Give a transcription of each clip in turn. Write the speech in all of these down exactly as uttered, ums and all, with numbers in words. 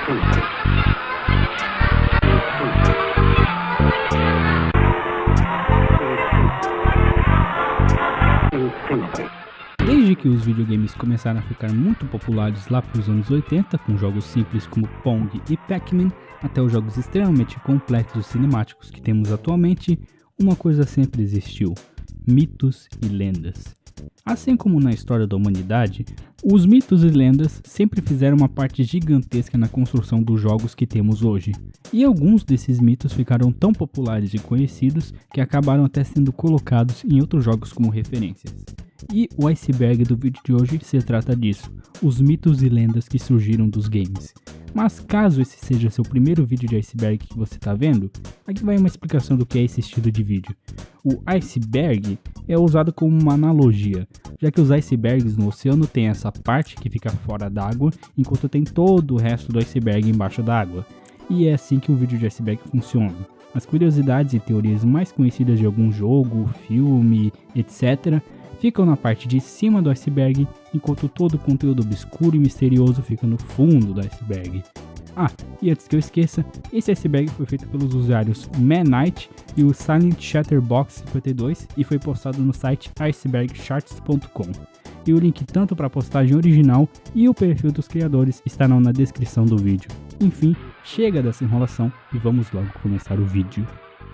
Desde que os videogames começaram a ficar muito populares lá para os anos oitenta, com jogos simples como Pong e Pac-Man, até os jogos extremamente complexos e cinemáticos que temos atualmente, uma coisa sempre existiu: mitos e lendas. Assim como na história da humanidade, os mitos e lendas sempre fizeram uma parte gigantesca na construção dos jogos que temos hoje. E alguns desses mitos ficaram tão populares e conhecidos que acabaram até sendo colocados em outros jogos como referências. E o iceberg do vídeo de hoje se trata disso, os mitos e lendas que surgiram dos games. Mas caso esse seja seu primeiro vídeo de iceberg que você está vendo, aqui vai uma explicação do que é esse estilo de vídeo. O iceberg é usado como uma analogia, já que os icebergs no oceano tem essa parte que fica fora d'água, enquanto tem todo o resto do iceberg embaixo d'água. E é assim que o vídeo de iceberg funciona. As curiosidades e teorias mais conhecidas de algum jogo, filme, etcétera ficam na parte de cima do iceberg, enquanto todo o conteúdo obscuro e misterioso fica no fundo do iceberg. Ah, e antes que eu esqueça, esse iceberg foi feito pelos usuários ManKnight e o Silent Chatterbox cinquenta e dois e foi postado no site iceberg charts ponto com. E o link tanto para a postagem original e o perfil dos criadores estarão na descrição do vídeo. Enfim, chega dessa enrolação e vamos logo começar o vídeo.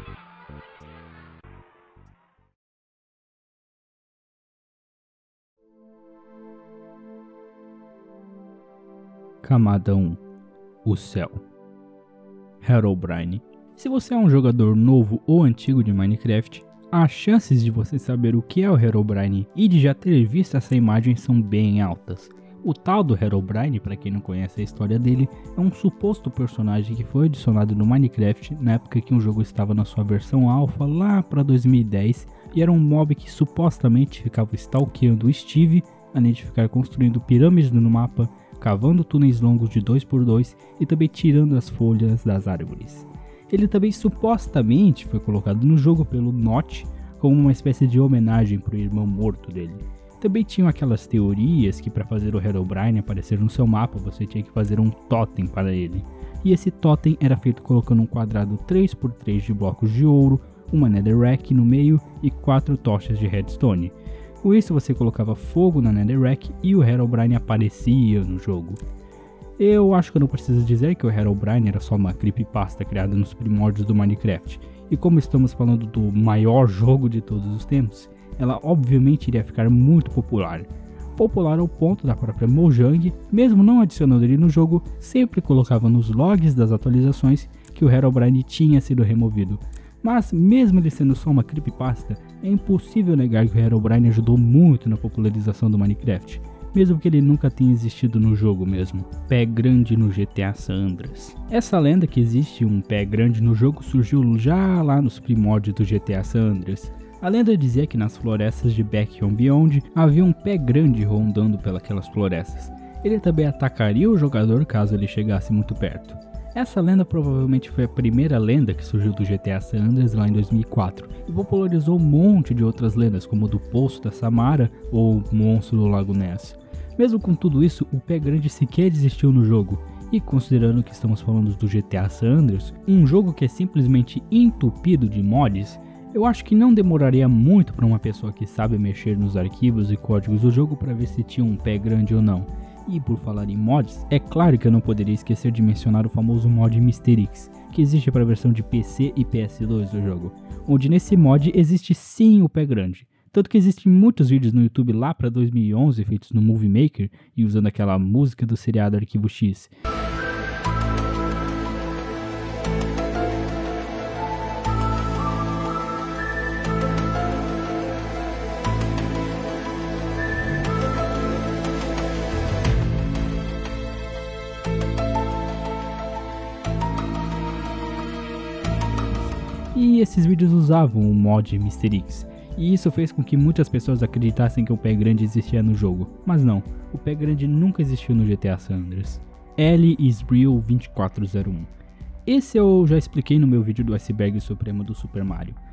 Camada um. O céu. Herobrine. Se você é um jogador novo ou antigo de Minecraft, as chances de você saber o que é o Herobrine e de já ter visto essa imagem são bem altas. O tal do Herobrine, para quem não conhece a história dele, é um suposto personagem que foi adicionado no Minecraft na época que o jogo estava na sua versão alpha lá para dois mil e dez, e era um mob que supostamente ficava stalkeando o Steve, além de ficar construindo pirâmides no mapa, cavando túneis longos de dois por dois e também tirando as folhas das árvores. Ele também supostamente foi colocado no jogo pelo Notch como uma espécie de homenagem para o irmão morto dele. Também tinham aquelas teorias que para fazer o Herobrine aparecer no seu mapa você tinha que fazer um totem para ele. E esse totem era feito colocando um quadrado três por três de blocos de ouro, uma netherrack no meio e quatro tochas de redstone. Com isso você colocava fogo na netherrack e o Herobrine aparecia no jogo. Eu acho que eu não preciso dizer que o Herobrine era só uma creepypasta criada nos primórdios do Minecraft. E como estamos falando do maior jogo de todos os tempos, ela obviamente iria ficar muito popular. Popular ao ponto da própria Mojang, mesmo não adicionando ele no jogo, sempre colocava nos logs das atualizações que o Herobrine tinha sido removido. Mas mesmo ele sendo só uma creepypasta, é impossível negar que o Herobrine ajudou muito na popularização do Minecraft, mesmo que ele nunca tenha existido no jogo mesmo. Pé grande no G T A San Andreas. Essa lenda que existe um pé grande no jogo surgiu já lá nos primórdios do G T A San Andreas. A lenda dizia que nas florestas de Back and Beyond havia um pé grande rondando pelas florestas. Ele também atacaria o jogador caso ele chegasse muito perto. Essa lenda provavelmente foi a primeira lenda que surgiu do G T A San Andreas lá em dois mil e quatro e popularizou um monte de outras lendas como o do Poço da Samara ou o Monstro do Lago Ness. Mesmo com tudo isso, o pé grande sequer existiu no jogo, e considerando que estamos falando do G T A San Andreas, um jogo que é simplesmente entupido de mods, eu acho que não demoraria muito para uma pessoa que sabe mexer nos arquivos e códigos do jogo para ver se tinha um pé grande ou não. E por falar em mods, é claro que eu não poderia esquecer de mencionar o famoso mod Mister X, que existe para a versão de P C e P S dois do jogo, onde nesse mod existe sim o pé grande. Tanto que existem muitos vídeos no YouTube lá para dois mil e onze feitos no Movie Maker e usando aquela música do seriado Arquivo X. E esses vídeos usavam o mod Mister X, e isso fez com que muitas pessoas acreditassem que o pé grande existia no jogo, mas não, o pé grande nunca existiu no G T A San Andreas. L Isbril vinte e quatro zero um. Esse eu já expliquei no meu vídeo do Iceberg Supremo do Super Mario,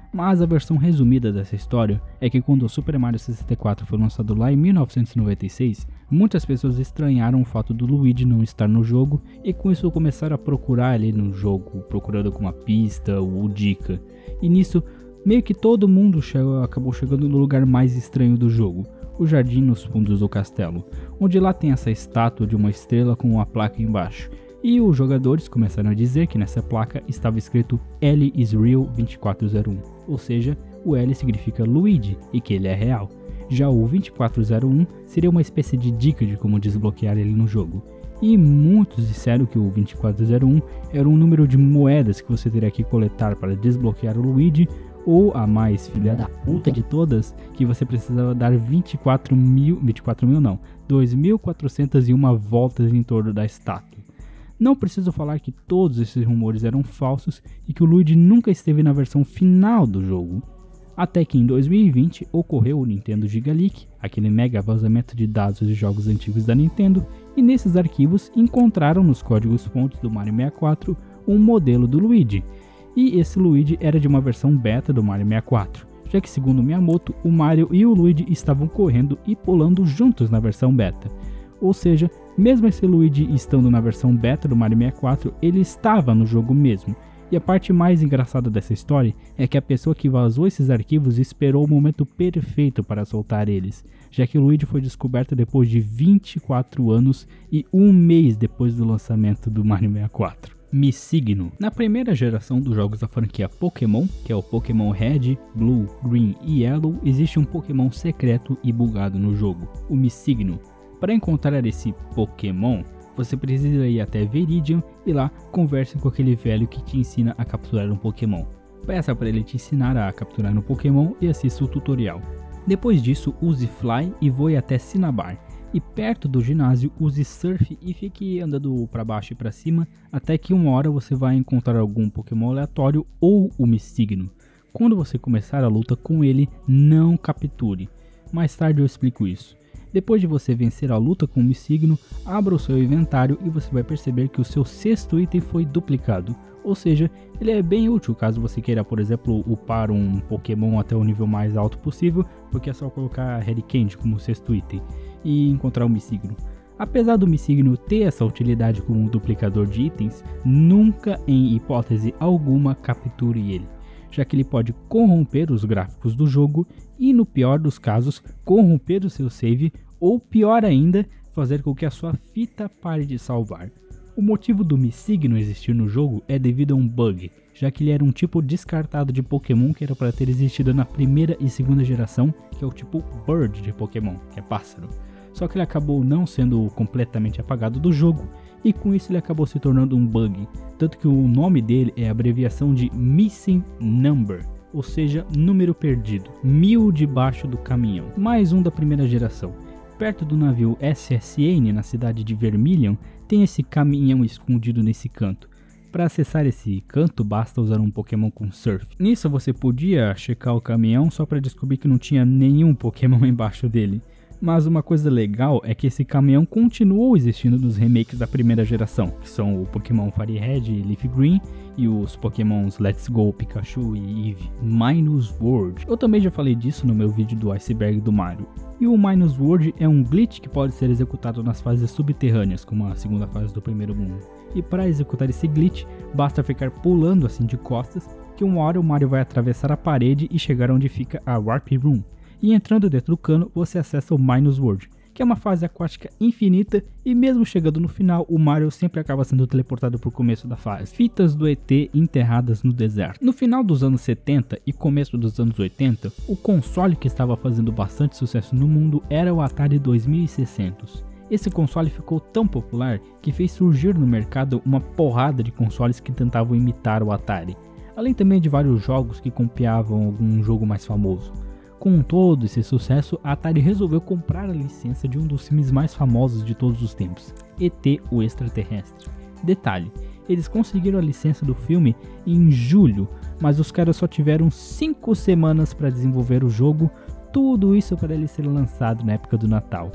Mas a versão resumida dessa história é que quando o Super Mario sessenta e quatro foi lançado lá em mil novecentos e noventa e seis, muitas pessoas estranharam o fato do Luigi não estar no jogo e com isso começaram a procurar ele no jogo, procurando alguma pista ou dica. E nisso, meio que todo mundo chegou, acabou chegando no lugar mais estranho do jogo, o jardim nos fundos do castelo, onde lá tem essa estátua de uma estrela com uma placa embaixo. E os jogadores começaram a dizer que nessa placa estava escrito L is real vinte e quatro zero um, ou seja, o L significa Luigi e que ele é real. Já o vinte e quatro zero um seria uma espécie de dica de como desbloquear ele no jogo. E muitos disseram que o vinte e quatro zero um era um número de moedas que você teria que coletar para desbloquear o Luigi, ou a mais filha da puta de todas, que você precisava dar vinte e quatro mil, vinte e quatro mil não, dois mil quatrocentas e uma voltas em torno da estátua. Não preciso falar que todos esses rumores eram falsos e que o Luigi nunca esteve na versão final do jogo. Até que em dois mil e vinte ocorreu o Nintendo Giga Leak, aquele mega vazamento de dados de jogos antigos da Nintendo, e nesses arquivos encontraram nos códigos-fontes do Mario sessenta e quatro um modelo do Luigi. E esse Luigi era de uma versão beta do Mario sessenta e quatro, já que segundo Miyamoto, o Mario e o Luigi estavam correndo e pulando juntos na versão beta. Ou seja, mesmo esse Luigi estando na versão beta do Mario sessenta e quatro, ele estava no jogo mesmo. E a parte mais engraçada dessa história é que a pessoa que vazou esses arquivos esperou o momento perfeito para soltar eles, já que o Luigi foi descoberto depois de vinte e quatro anos e um mês depois do lançamento do Mario sessenta e quatro. Missigno. Na primeira geração dos jogos da franquia Pokémon, que é o Pokémon Red, Blue, Green e Yellow, existe um Pokémon secreto e bugado no jogo, o Missigno. Para encontrar esse Pokémon, você precisa ir até Viridian e lá converse com aquele velho que te ensina a capturar um Pokémon. Peça para ele te ensinar a capturar um Pokémon e assista o tutorial. Depois disso, use Fly e voe até Cinnabar. E perto do ginásio, use Surf e fique andando para baixo e para cima até que uma hora você vai encontrar algum Pokémon aleatório ou o Missigno. Quando você começar a luta com ele, não capture. Mais tarde eu explico isso. Depois de você vencer a luta com o Missigno, abra o seu inventário e você vai perceber que o seu sexto item foi duplicado. Ou seja, ele é bem útil caso você queira, por exemplo, upar um Pokémon até o nível mais alto possível, porque é só colocar Harry Candy como sexto item e encontrar o Missigno. Apesar do Missigno ter essa utilidade como um duplicador de itens, nunca em hipótese alguma capture ele, já que ele pode corromper os gráficos do jogo e, no pior dos casos, corromper o seu save ou, pior ainda, fazer com que a sua fita pare de salvar. O motivo do Missigno existir no jogo é devido a um bug, já que ele era um tipo descartado de Pokémon que era para ter existido na primeira e segunda geração, que é o tipo Bird de Pokémon, que é pássaro. Só que ele acabou não sendo completamente apagado do jogo, e com isso ele acabou se tornando um bug, tanto que o nome dele é a abreviação de Missing Number, ou seja, número perdido, mil debaixo do caminhão, mais um da primeira geração. Perto do navio S S N, na cidade de Vermilion, tem esse caminhão escondido nesse canto. Para acessar esse canto, basta usar um Pokémon com Surf. Nisso você podia checar o caminhão só para descobrir que não tinha nenhum Pokémon embaixo dele. Mas uma coisa legal é que esse caminhão continuou existindo nos remakes da primeira geração, que são o Pokémon Fire Red e Leaf Green e os Pokémons Let's Go, Pikachu e Eevee. Minus World. Eu também já falei disso no meu vídeo do Iceberg do Mario. E o Minus World é um glitch que pode ser executado nas fases subterrâneas, como a segunda fase do primeiro mundo. E para executar esse glitch, basta ficar pulando assim de costas, que uma hora o Mario vai atravessar a parede e chegar onde fica a Warp Room. E entrando dentro do cano, você acessa o Minus World, que é uma fase aquática infinita, e mesmo chegando no final, o Mario sempre acaba sendo teleportado para o começo da fase. Fitas do E T enterradas no deserto. No final dos anos setenta e começo dos anos oitenta, o console que estava fazendo bastante sucesso no mundo era o Atari dois mil e seiscentos. Esse console ficou tão popular que fez surgir no mercado uma porrada de consoles que tentavam imitar o Atari, além também de vários jogos que copiavam algum jogo mais famoso. Com todo esse sucesso, a Atari resolveu comprar a licença de um dos filmes mais famosos de todos os tempos, E T o Extraterrestre. Detalhe, eles conseguiram a licença do filme em julho, mas os caras só tiveram cinco semanas para desenvolver o jogo, tudo isso para ele ser lançado na época do Natal.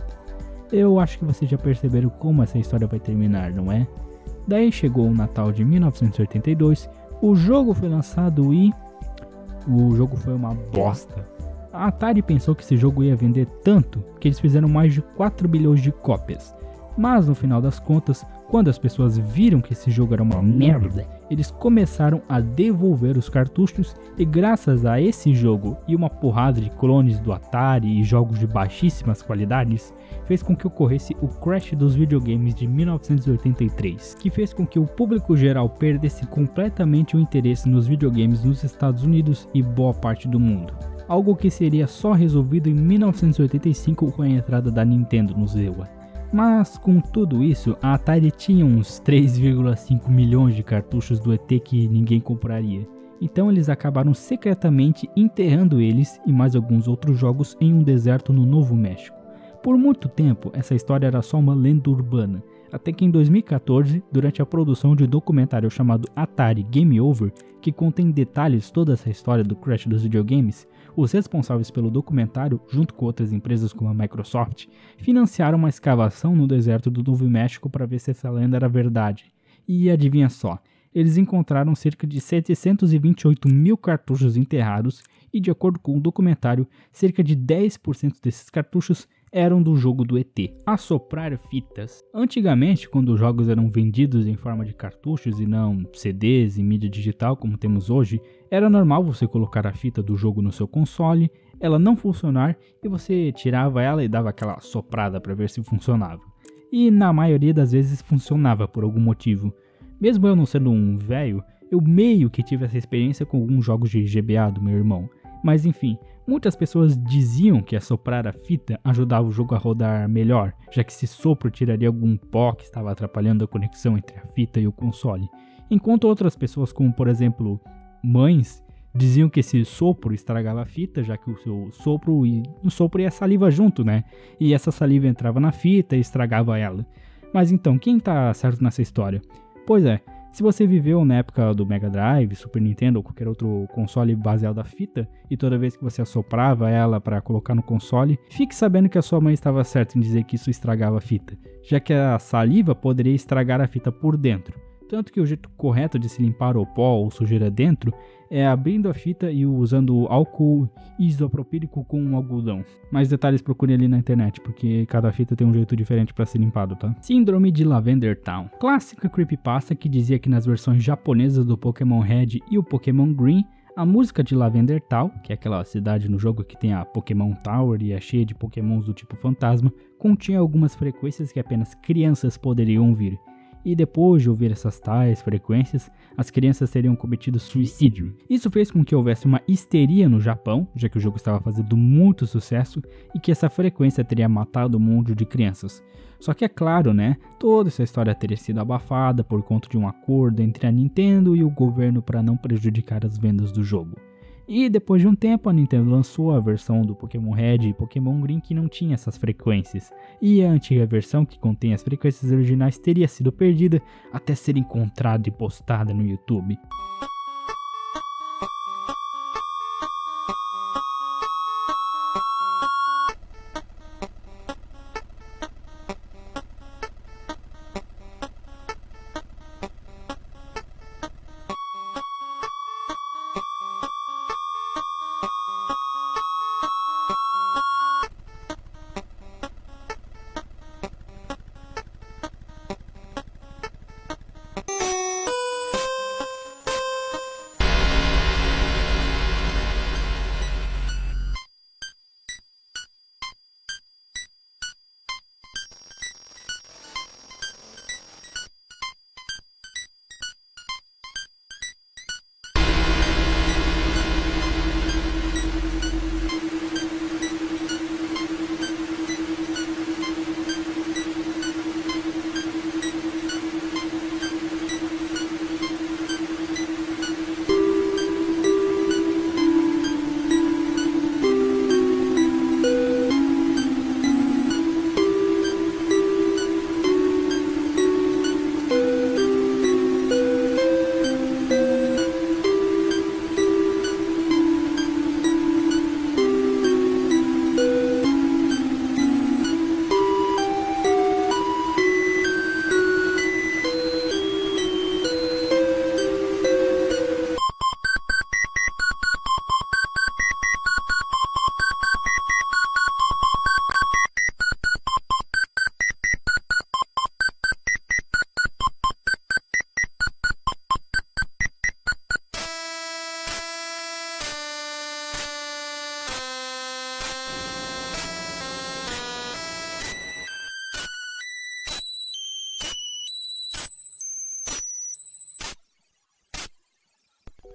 Eu acho que vocês já perceberam como essa história vai terminar, não é? Daí chegou o Natal de mil novecentos e oitenta e dois, o jogo foi lançado e... o jogo foi uma bosta. A Atari pensou que esse jogo ia vender tanto que eles fizeram mais de quatro bilhões de cópias. Mas no final das contas, quando as pessoas viram que esse jogo era uma merda, eles começaram a devolver os cartuchos e graças a esse jogo e uma porrada de clones do Atari e jogos de baixíssimas qualidades, fez com que ocorresse o crash dos videogames de mil novecentos e oitenta e três, que fez com que o público geral perdesse completamente o interesse nos videogames nos Estados Unidos e boa parte do mundo. Algo que seria só resolvido em mil novecentos e oitenta e cinco com a entrada da Nintendo no Z E W A. Mas com tudo isso, a Atari tinha uns três vírgula cinco milhões de cartuchos do E T que ninguém compraria. Então eles acabaram secretamente enterrando eles e mais alguns outros jogos em um deserto no Novo México. Por muito tempo, essa história era só uma lenda urbana, até que em dois mil e quatorze, durante a produção de um documentário chamado Atari Game Over, que contém detalhes toda essa história do crash dos videogames, os responsáveis pelo documentário, junto com outras empresas como a Microsoft, financiaram uma escavação no deserto do Novo México para ver se essa lenda era verdade. E adivinha só, eles encontraram cerca de setecentos e vinte e oito mil cartuchos enterrados e, de acordo com o documentário, cerca de dez por cento desses cartuchos eram do jogo do E T. Assoprar fitas. Antigamente, quando os jogos eram vendidos em forma de cartuchos e não C Ds e mídia digital como temos hoje, era normal você colocar a fita do jogo no seu console, ela não funcionar e você tirava ela e dava aquela soprada para ver se funcionava. E na maioria das vezes funcionava por algum motivo. Mesmo eu não sendo um velho, eu meio que tive essa experiência com alguns jogos de G B A do meu irmão. Mas enfim, muitas pessoas diziam que assoprar a fita ajudava o jogo a rodar melhor, já que esse sopro tiraria algum pó que estava atrapalhando a conexão entre a fita e o console. Enquanto outras pessoas, como por exemplo mães, diziam que esse sopro estragava a fita, já que o seu sopro e o sopro e a saliva junto, né? E essa saliva entrava na fita e estragava ela. Mas então, quem tá certo nessa história? Pois é, se você viveu na época do Mega Drive, Super Nintendo ou qualquer outro console baseado na fita, e toda vez que você assoprava ela para colocar no console, fique sabendo que a sua mãe estava certa em dizer que isso estragava a fita, já que a saliva poderia estragar a fita por dentro. Tanto que o jeito correto de se limpar o pó ou sujeira dentro é abrindo a fita e usando álcool isopropílico com algodão. Mais detalhes procurem ali na internet, porque cada fita tem um jeito diferente para ser limpado, tá? Síndrome de Lavender Town. Clássica creepypasta que dizia que nas versões japonesas do Pokémon Red e o Pokémon Green, a música de Lavender Town, que é aquela cidade no jogo que tem a Pokémon Tower e é cheia de Pokémons do tipo fantasma, continha algumas frequências que apenas crianças poderiam ouvir. E depois de ouvir essas tais frequências, as crianças teriam cometido suicídio. Isso fez com que houvesse uma histeria no Japão, já que o jogo estava fazendo muito sucesso, e que essa frequência teria matado um monte de crianças. Só que é claro, né, toda essa história teria sido abafada por conta de um acordo entre a Nintendo e o governo para não prejudicar as vendas do jogo. E depois de um tempo a Nintendo lançou a versão do Pokémon Red e Pokémon Green que não tinha essas frequências, e a antiga versão que contém as frequências originais teria sido perdida até ser encontrada e postada no YouTube.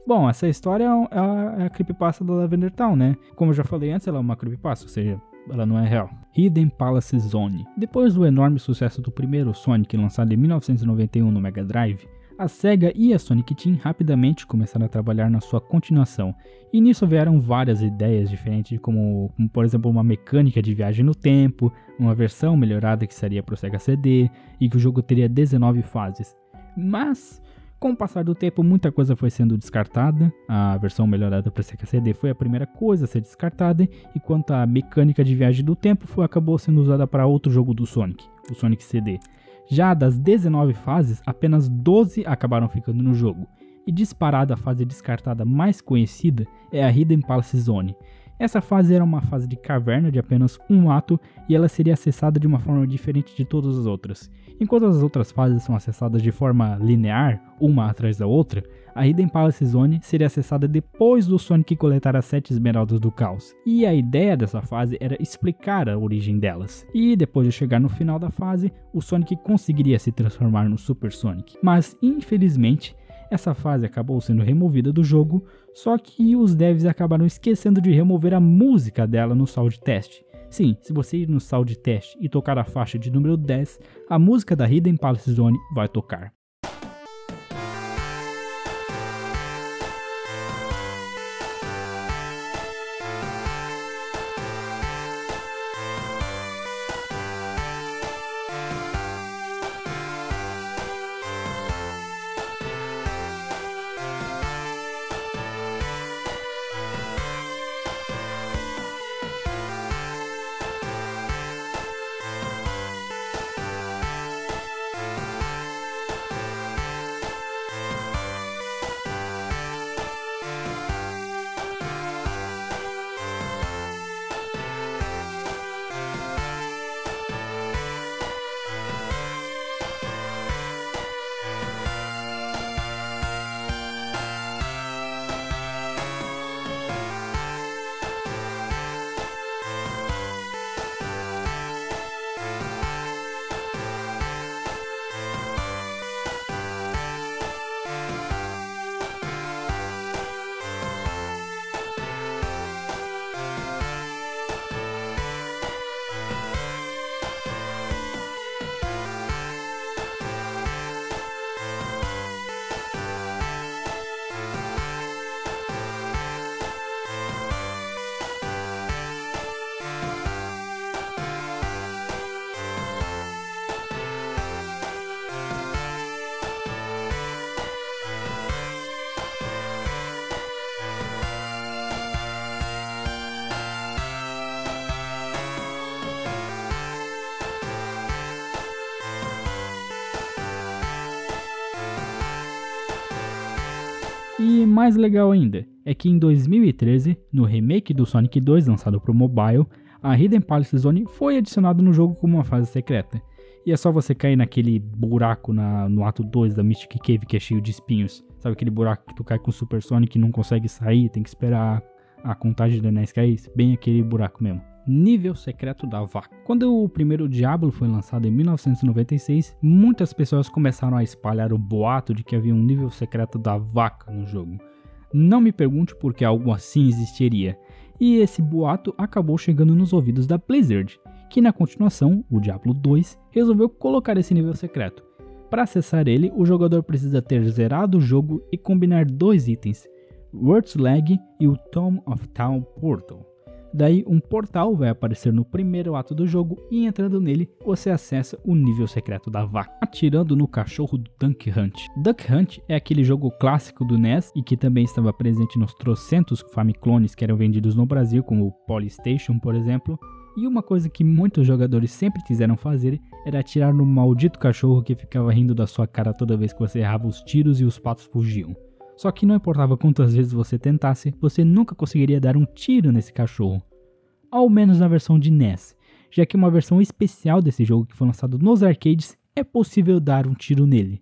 Bom, essa história é, um- é a, é a creepypasta da Lavender Town, né? Como eu já falei antes, ela é uma creepypasta, ou seja, ela não é real. Hidden Palace Zone. Depois do enorme sucesso do primeiro Sonic, lançado em mil novecentos e noventa e um no Mega Drive, a SEGA e a Sonic Team rapidamente começaram a trabalhar na sua continuação, e nisso vieram várias ideias diferentes, como, como por exemplo uma mecânica de viagem no tempo, uma versão melhorada que seria para o Sega C D, e que o jogo teria dezenove fases. Mas, com o passar do tempo, muita coisa foi sendo descartada. A versão melhorada para Sega C D foi a primeira coisa a ser descartada, enquanto a mecânica de viagem do tempo foi, acabou sendo usada para outro jogo do Sonic, o Sonic C D. Já das dezenove fases, apenas doze acabaram ficando no jogo, e disparada a fase descartada mais conhecida é a Hidden Palace Zone. Essa fase era uma fase de caverna de apenas um ato e ela seria acessada de uma forma diferente de todas as outras. Enquanto as outras fases são acessadas de forma linear, uma atrás da outra, a Hidden Palace Zone seria acessada depois do Sonic coletar as sete esmeraldas do caos. E a ideia dessa fase era explicar a origem delas. E depois de chegar no final da fase, o Sonic conseguiria se transformar no Super Sonic. Mas infelizmente, essa fase acabou sendo removida do jogo, só que os devs acabaram esquecendo de remover a música dela no sound test. Sim, se você ir no sound test e tocar a faixa de número dez, a música da Hidden Palace Zone vai tocar. E mais legal ainda, é que em dois mil e treze, no remake do Sonic dois lançado para o mobile, a Hidden Palace Zone foi adicionada no jogo como uma fase secreta. E é só você cair naquele buraco na, no ato dois da Mystic Cave que é cheio de espinhos. Sabe aquele buraco que tu cai com o Super Sonic e não consegue sair, tem que esperar a contagem de anéis cair? Bem aquele buraco mesmo. Nível secreto da vaca. Quando o primeiro Diablo foi lançado em mil novecentos e noventa e seis, muitas pessoas começaram a espalhar o boato de que havia um nível secreto da vaca no jogo. Não me pergunte por que algo assim existiria. E esse boato acabou chegando nos ouvidos da Blizzard, que na continuação, o Diablo dois, resolveu colocar esse nível secreto. Para acessar ele, o jogador precisa ter zerado o jogo e combinar dois itens, World's Lag e o Tomb of Town Portal. Daí um portal vai aparecer no primeiro ato do jogo e entrando nele você acessa o nível secreto da vaca, atirando no cachorro do Duck Hunt. Duck Hunt é aquele jogo clássico do N E S e que também estava presente nos trocentos Famiclones que eram vendidos no Brasil, como o Polystation, por exemplo. E uma coisa que muitos jogadores sempre quiseram fazer era atirar no maldito cachorro que ficava rindo da sua cara toda vez que você errava os tiros e os patos fugiam. Só que não importava quantas vezes você tentasse, você nunca conseguiria dar um tiro nesse cachorro. Ao menos na versão de N E S, já que uma versão especial desse jogo que foi lançado nos arcades é possível dar um tiro nele.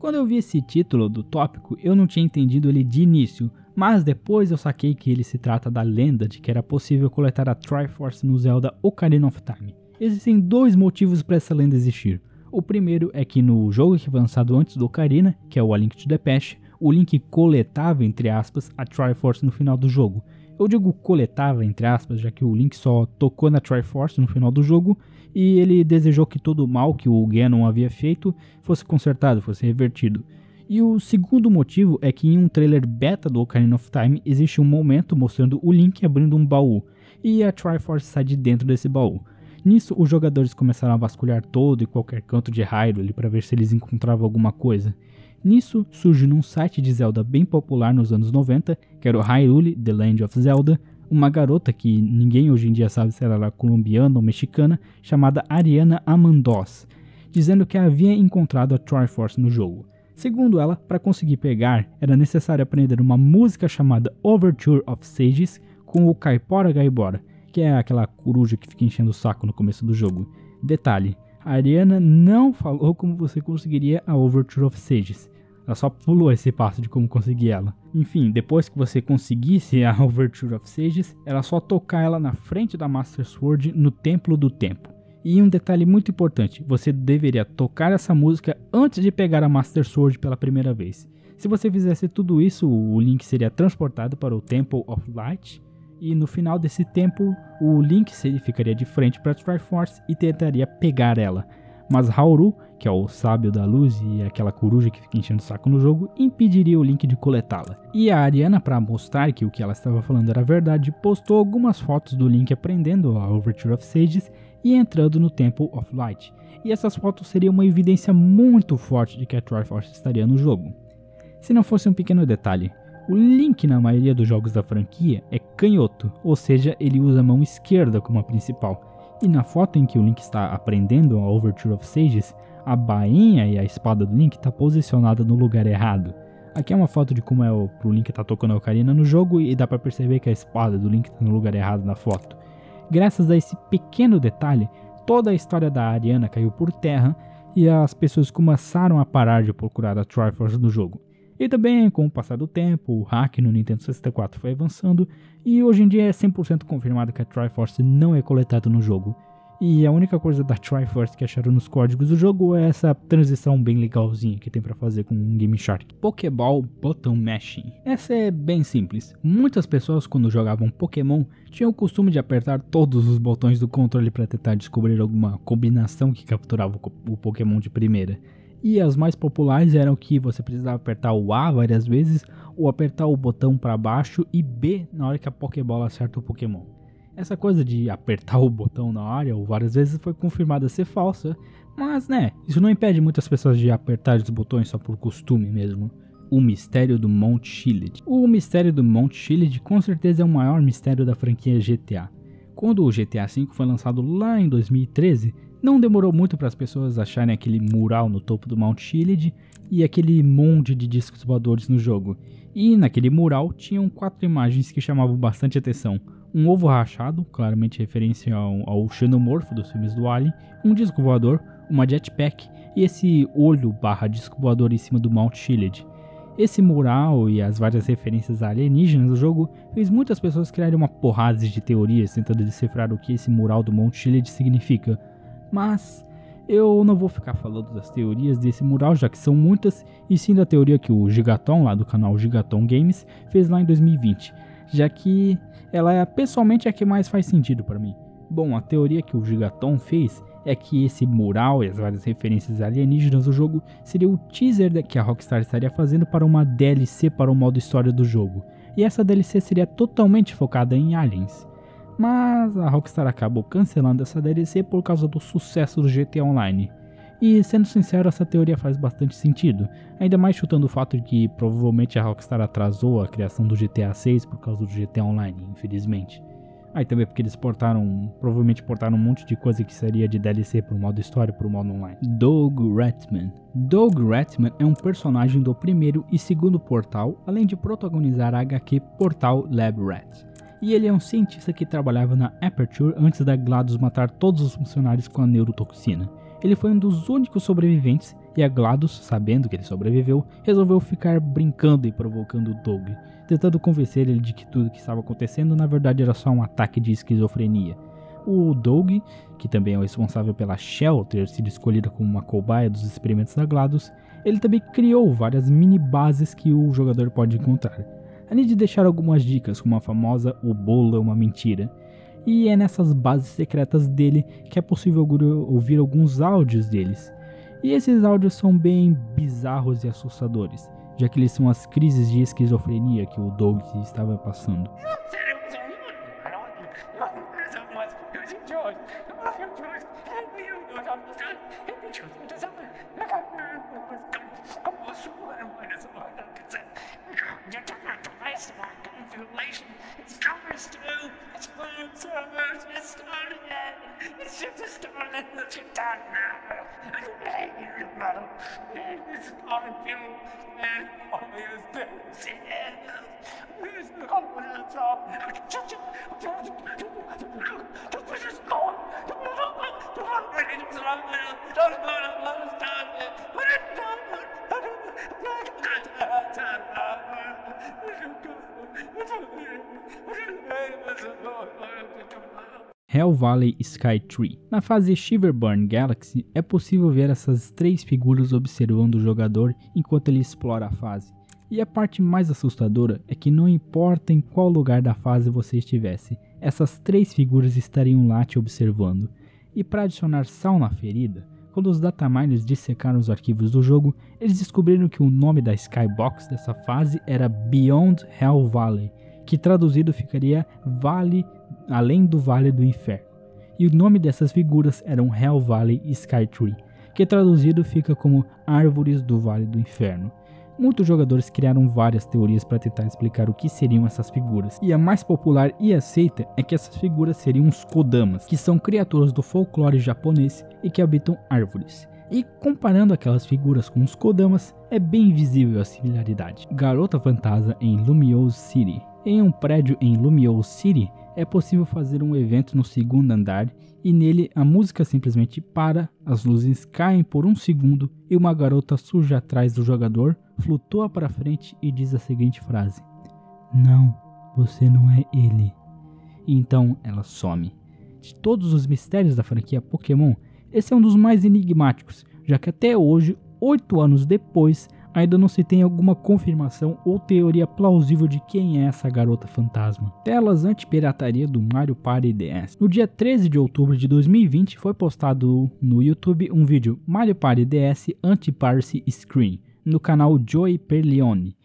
Quando eu vi esse título do tópico, eu não tinha entendido ele de início, mas depois eu saquei que ele se trata da lenda de que era possível coletar a Triforce no Zelda Ocarina of Time. Existem dois motivos para essa lenda existir. O primeiro é que no jogo que foi lançado antes do Ocarina, que é o A Link to the Past, o Link coletava, entre aspas, a Triforce no final do jogo. Eu digo coletava, entre aspas, já que o Link só tocou na Triforce no final do jogo e ele desejou que todo o mal que o Ganon havia feito fosse consertado, fosse revertido. E o segundo motivo é que em um trailer beta do Ocarina of Time existe um momento mostrando o Link abrindo um baú e a Triforce sai de dentro desse baú. Nisso, os jogadores começaram a vasculhar todo e qualquer canto de Hyrule para ver se eles encontravam alguma coisa. Nisso, surge num site de Zelda bem popular nos anos noventa, que era o Hyrule The Land of Zelda, uma garota que ninguém hoje em dia sabe se ela era colombiana ou mexicana, chamada Ariana Amandos, dizendo que havia encontrado a Triforce no jogo. Segundo ela, para conseguir pegar, era necessário aprender uma música chamada Overture of Sages com o Kaipora Gaibora, que é aquela coruja que fica enchendo o saco no começo do jogo. Detalhe, a Ariana não falou como você conseguiria a Overture of Sages. Ela só pulou esse passo de como conseguir ela. Enfim, depois que você conseguisse a Overture of Sages, era só tocar ela na frente da Master Sword no Templo do Tempo. E um detalhe muito importante, você deveria tocar essa música antes de pegar a Master Sword pela primeira vez. Se você fizesse tudo isso, o Link seria transportado para o Temple of Light, e no final desse tempo, o Link ficaria de frente para a Triforce e tentaria pegar ela. Mas Hauru, que é o sábio da luz e aquela coruja que fica enchendo o saco no jogo, impediria o Link de coletá-la. E a Ariana, para mostrar que o que ela estava falando era verdade, postou algumas fotos do Link aprendendo a Overture of Sages e entrando no Temple of Light. E essas fotos seriam uma evidência muito forte de que a Triforce estaria no jogo. Se não fosse um pequeno detalhe, o Link na maioria dos jogos da franquia é canhoto, ou seja, ele usa a mão esquerda como a principal. E na foto em que o Link está aprendendo a Overture of Sages, a bainha e a espada do Link está posicionada no lugar errado. Aqui é uma foto de como é o pro Link tá tocando a Ocarina no jogo e dá para perceber que a espada do Link está no lugar errado na foto. Graças a esse pequeno detalhe, toda a história da Ariana caiu por terra e as pessoas começaram a parar de procurar a Triforce no jogo. E também, com o passar do tempo, o hack no Nintendo sessenta e quatro foi avançando e hoje em dia é cem por cento confirmado que a Triforce não é coletada no jogo. E a única coisa da Triforce que acharam nos códigos do jogo é essa transição bem legalzinha que tem pra fazer com o Game Shark. Pokéball Button Mashing. Essa é bem simples. Muitas pessoas quando jogavam Pokémon tinham o costume de apertar todos os botões do controle para tentar descobrir alguma combinação que capturava o Pokémon de primeira. E as mais populares eram que você precisava apertar o A várias vezes ou apertar o botão para baixo e B na hora que a Pokébola acerta o Pokémon. Essa coisa de apertar o botão na área ou várias vezes foi confirmada ser falsa, mas né, isso não impede muitas pessoas de apertar os botões só por costume mesmo. O mistério do Mount Chiliad. O mistério do Mount Chiliad com certeza é o maior mistério da franquia G T A. Quando o G T A cinco foi lançado lá em dois mil e treze, não demorou muito para as pessoas acharem aquele mural no topo do Mount Chiliad e aquele monte de discos voadores no jogo. E naquele mural tinham quatro imagens que chamavam bastante atenção. Um ovo rachado, claramente referência ao, ao xenomorfo dos filmes do Alien, um disco voador, uma jetpack e esse olho barra disco voador em cima do Mount Chiliad. Esse mural e as várias referências alienígenas do jogo fez muitas pessoas criarem uma porrada de teorias tentando decifrar o que esse mural do Mount Chiliad significa. Mas eu não vou ficar falando das teorias desse mural, já que são muitas, e sim da teoria que o Gigaton, lá do canal Gigaton Games, fez lá em dois mil e vinte, já que ela é pessoalmente a que mais faz sentido para mim. Bom, a teoria que o Gigaton fez é que esse mural e as várias referências alienígenas do jogo seria o teaser que a Rockstar estaria fazendo para uma D L C para o modo história do jogo, e essa D L C seria totalmente focada em aliens. Mas a Rockstar acabou cancelando essa D L C por causa do sucesso do G T A Online. E sendo sincero, essa teoria faz bastante sentido, ainda mais chutando o fato de que provavelmente a Rockstar atrasou a criação do G T A seis por causa do G T A Online, infelizmente. Aí também porque eles portaram, provavelmente portaram um monte de coisa que seria de D L C pro modo história e pro modo online. Doug Ratman. Doug Ratman é um personagem do primeiro e segundo Portal, além de protagonizar a H Q Portal Lab Rat. E ele é um cientista que trabalhava na Aperture antes da GLaDOS matar todos os funcionários com a neurotoxina. Ele foi um dos únicos sobreviventes e a GLaDOS, sabendo que ele sobreviveu, resolveu ficar brincando e provocando o Doug, tentando convencer ele de que tudo que estava acontecendo na verdade era só um ataque de esquizofrenia. O Doug, que também é o responsável pela Shell ter sido escolhida como uma cobaia dos experimentos da GLaDOS, ele também criou várias mini bases que o jogador pode encontrar, além de deixar algumas dicas como a famosa "o bolo é uma mentira". E é nessas bases secretas dele que é possível ouvir alguns áudios deles. E esses áudios são bem bizarros e assustadores, já que eles são as crises de esquizofrenia que o Doug estava passando. Hell Valley Skytree. Na fase Shiverburn Galaxy, é possível ver essas três figuras observando o jogador enquanto ele explora a fase. E a parte mais assustadora é que não importa em qual lugar da fase você estivesse, essas três figuras estariam lá te observando. E para adicionar sal na ferida, quando os dataminers dissecaram os arquivos do jogo, eles descobriram que o nome da Skybox dessa fase era Beyond Hell Valley, que traduzido ficaria Vale além do Vale do Inferno. E o nome dessas figuras eram Hell Valley Skytree, que traduzido fica como Árvores do Vale do Inferno. Muitos jogadores criaram várias teorias para tentar explicar o que seriam essas figuras, e a mais popular e aceita é que essas figuras seriam os Kodamas, que são criaturas do folclore japonês e que habitam árvores. E comparando aquelas figuras com os Kodamas, é bem visível a similaridade. Garota Fantasma em Lumiose City. Em um prédio em Lumiose City, é possível fazer um evento no segundo andar e nele a música simplesmente para, as luzes caem por um segundo e uma garota surge atrás do jogador, flutua para frente e diz a seguinte frase: "Não, você não é ele." E então ela some. De todos os mistérios da franquia Pokémon, esse é um dos mais enigmáticos, já que até hoje, oito anos depois, ainda não se tem alguma confirmação ou teoria plausível de quem é essa garota fantasma. Telas anti-pirataria do Mario Party D S. No dia treze de outubro de dois mil e vinte foi postado no YouTube um vídeo Mario Party D S Anti-Piracy Screen no canal Joey Perlione.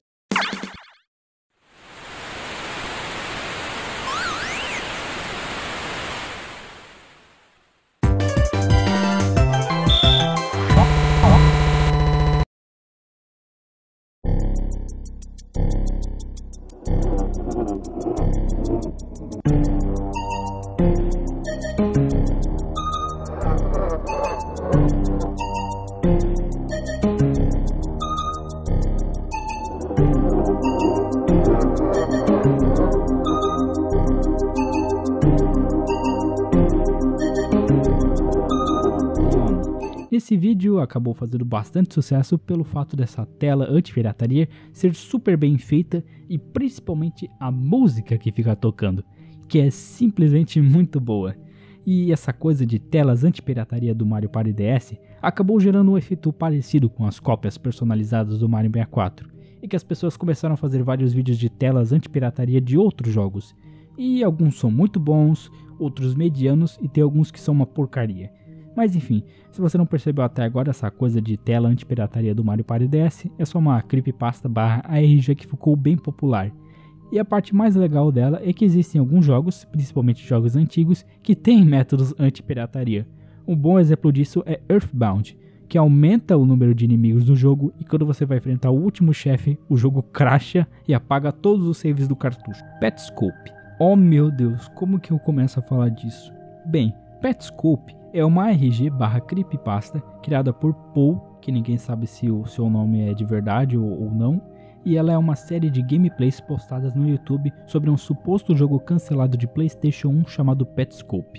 Esse vídeo acabou fazendo bastante sucesso pelo fato dessa tela anti-pirataria ser super bem feita e principalmente a música que fica tocando, que é simplesmente muito boa. E essa coisa de telas anti-pirataria do Mario Party D S acabou gerando um efeito parecido com as cópias personalizadas do Mario sessenta e quatro, e que as pessoas começaram a fazer vários vídeos de telas anti-pirataria de outros jogos. E alguns são muito bons, outros medianos e tem alguns que são uma porcaria. Mas enfim, se você não percebeu até agora, essa coisa de tela anti-pirataria do Mario Party D S é só uma creepypasta barra A R G que ficou bem popular. E a parte mais legal dela é que existem alguns jogos, principalmente jogos antigos, que têm métodos anti-pirataria. Um bom exemplo disso é Earthbound, que aumenta o número de inimigos do jogo e quando você vai enfrentar o último chefe, o jogo crasha e apaga todos os saves do cartucho. Petscope. Oh meu Deus, como que eu começo a falar disso? Bem, Petscope é uma A R G barra creepypasta criada por Paul, que ninguém sabe se o seu nome é de verdade ou, ou não, e ela é uma série de gameplays postadas no YouTube sobre um suposto jogo cancelado de PlayStation um chamado Petscope.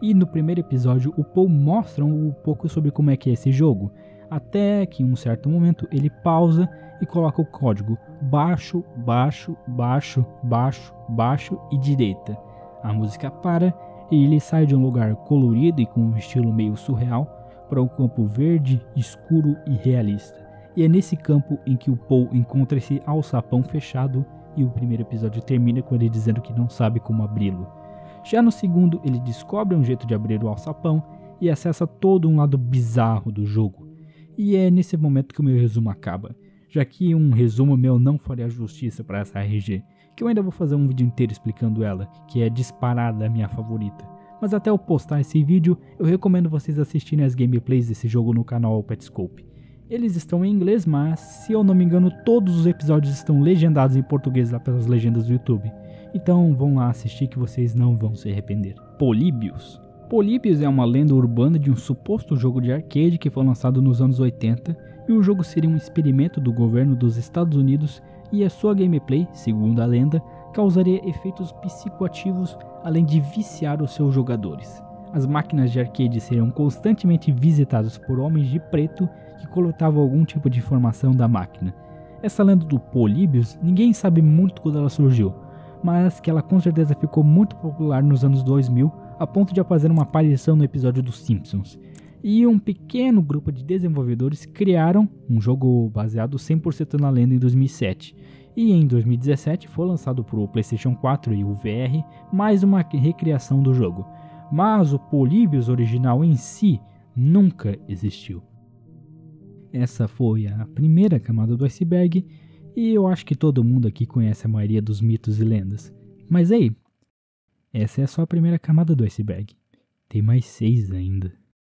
E no primeiro episódio o Paul mostra um pouco sobre como é que é esse jogo, até que em um certo momento ele pausa e coloca o código baixo, baixo, baixo, baixo, baixo e direita. A música para e ele sai de um lugar colorido e com um estilo meio surreal para um campo verde, escuro e realista. E é nesse campo em que o Paul encontra esse alçapão fechado e o primeiro episódio termina com ele dizendo que não sabe como abri-lo. Já no segundo, ele descobre um jeito de abrir o alçapão e acessa todo um lado bizarro do jogo. E é nesse momento que o meu resumo acaba, já que um resumo meu não faria justiça para essa R G, que eu ainda vou fazer um vídeo inteiro explicando ela, que é disparada a minha favorita. Mas até eu postar esse vídeo, eu recomendo vocês assistirem as gameplays desse jogo no canal Petscope. Eles estão em inglês, mas se eu não me engano todos os episódios estão legendados em português lá pelas legendas do YouTube. Então vão lá assistir que vocês não vão se arrepender. Polybius. Polybius é uma lenda urbana de um suposto jogo de arcade que foi lançado nos anos oitenta, e o jogo seria um experimento do governo dos Estados Unidos e a sua gameplay, segundo a lenda, causaria efeitos psicoativos além de viciar os seus jogadores. As máquinas de arcade seriam constantemente visitadas por homens de preto que coletavam algum tipo de informação da máquina. Essa lenda do Polybius, ninguém sabe muito quando ela surgiu, mas que ela com certeza ficou muito popular nos anos dois mil, a ponto de fazer uma aparição no episódio dos Simpsons. E um pequeno grupo de desenvolvedores criaram um jogo baseado cem por cento na lenda em dois mil e sete. E em dois mil e dezessete foi lançado para o PlayStation quatro e o V R mais uma recriação do jogo. Mas o Polybius original em si nunca existiu. Essa foi a primeira camada do iceberg, e eu acho que todo mundo aqui conhece a maioria dos mitos e lendas. Mas aí, essa é só a primeira camada do iceberg. Tem mais seis ainda.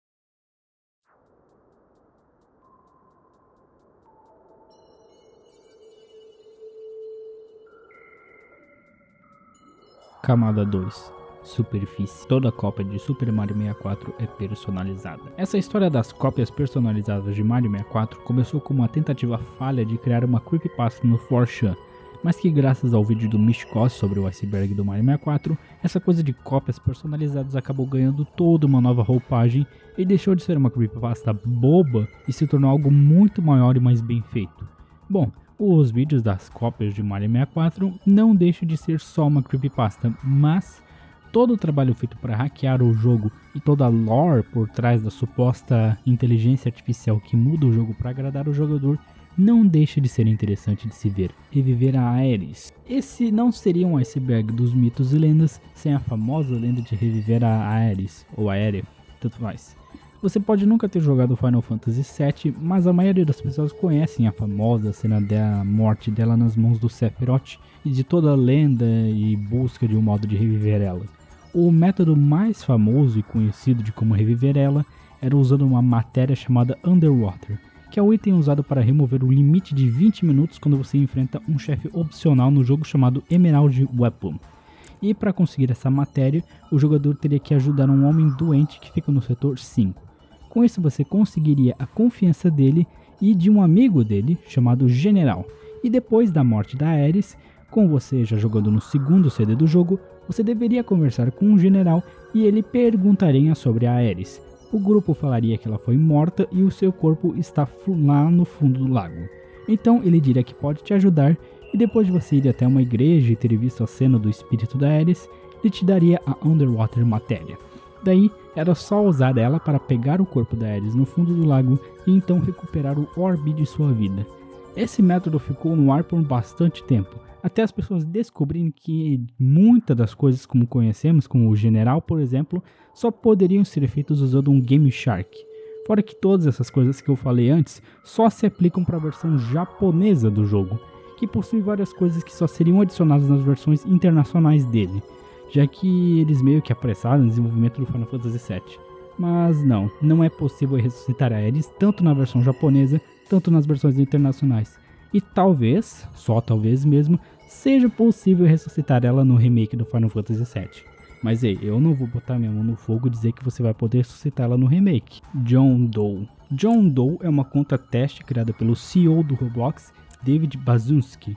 Camada dois. Superfície. Toda cópia de Super Mario sessenta e quatro é personalizada. Essa história das cópias personalizadas de Mario sessenta e quatro começou como uma tentativa falha de criar uma creepypasta no four chan, mas que graças ao vídeo do Mishkos sobre o iceberg do Mario sessenta e quatro, essa coisa de cópias personalizadas acabou ganhando toda uma nova roupagem e deixou de ser uma creepypasta boba e se tornou algo muito maior e mais bem feito. Bom, os vídeos das cópias de Mario sessenta e quatro não deixam de ser só uma creepypasta, mas todo o trabalho feito para hackear o jogo e toda a lore por trás da suposta inteligência artificial que muda o jogo para agradar o jogador não deixa de ser interessante de se ver. Reviver a Aeris. Esse não seria um iceberg dos mitos e lendas sem a famosa lenda de reviver a Aeris, ou Aerith, tanto faz. Você pode nunca ter jogado Final Fantasy sete, mas a maioria das pessoas conhecem a famosa cena da morte dela nas mãos do Sephiroth e de toda a lenda e busca de um modo de reviver ela. O método mais famoso e conhecido de como reviver ela era usando uma matéria chamada Underwater, que é o item usado para remover o limite de vinte minutos quando você enfrenta um chefe opcional no jogo chamado Emerald Weapon. E para conseguir essa matéria, o jogador teria que ajudar um homem doente que fica no setor cinco. Com isso você conseguiria a confiança dele e de um amigo dele chamado General. E depois da morte da Aeris, com você já jogando no segundo C D do jogo, você deveria conversar com o General e ele perguntaria sobre a Aeris. O grupo falaria que ela foi morta e o seu corpo está lá no fundo do lago. Então ele diria que pode te ajudar, e depois de você ir até uma igreja e ter visto a cena do espírito da Aeris, ele te daria a Underwater Matéria. Daí era só usar ela para pegar o corpo da Aeris no fundo do lago e então recuperar o orbe de sua vida. Esse método ficou no ar por bastante tempo, até as pessoas descobrirem que muitas das coisas como conhecemos, como o General por exemplo, só poderiam ser feitas usando um Game Shark. Fora que todas essas coisas que eu falei antes só se aplicam para a versão japonesa do jogo, que possui várias coisas que só seriam adicionadas nas versões internacionais dele, já que eles meio que apressaram o desenvolvimento do Final Fantasy sete. Mas não, não é possível ressuscitar a Aeris tanto na versão japonesa, tanto nas versões internacionais. E talvez, só talvez mesmo, seja possível ressuscitar ela no remake do Final Fantasy sete. Mas ei, eu não vou botar minha mão no fogo e dizer que você vai poder ressuscitar ela no remake. John Doe. John Doe é uma conta teste criada pelo C E O do Roblox, David Baszucki,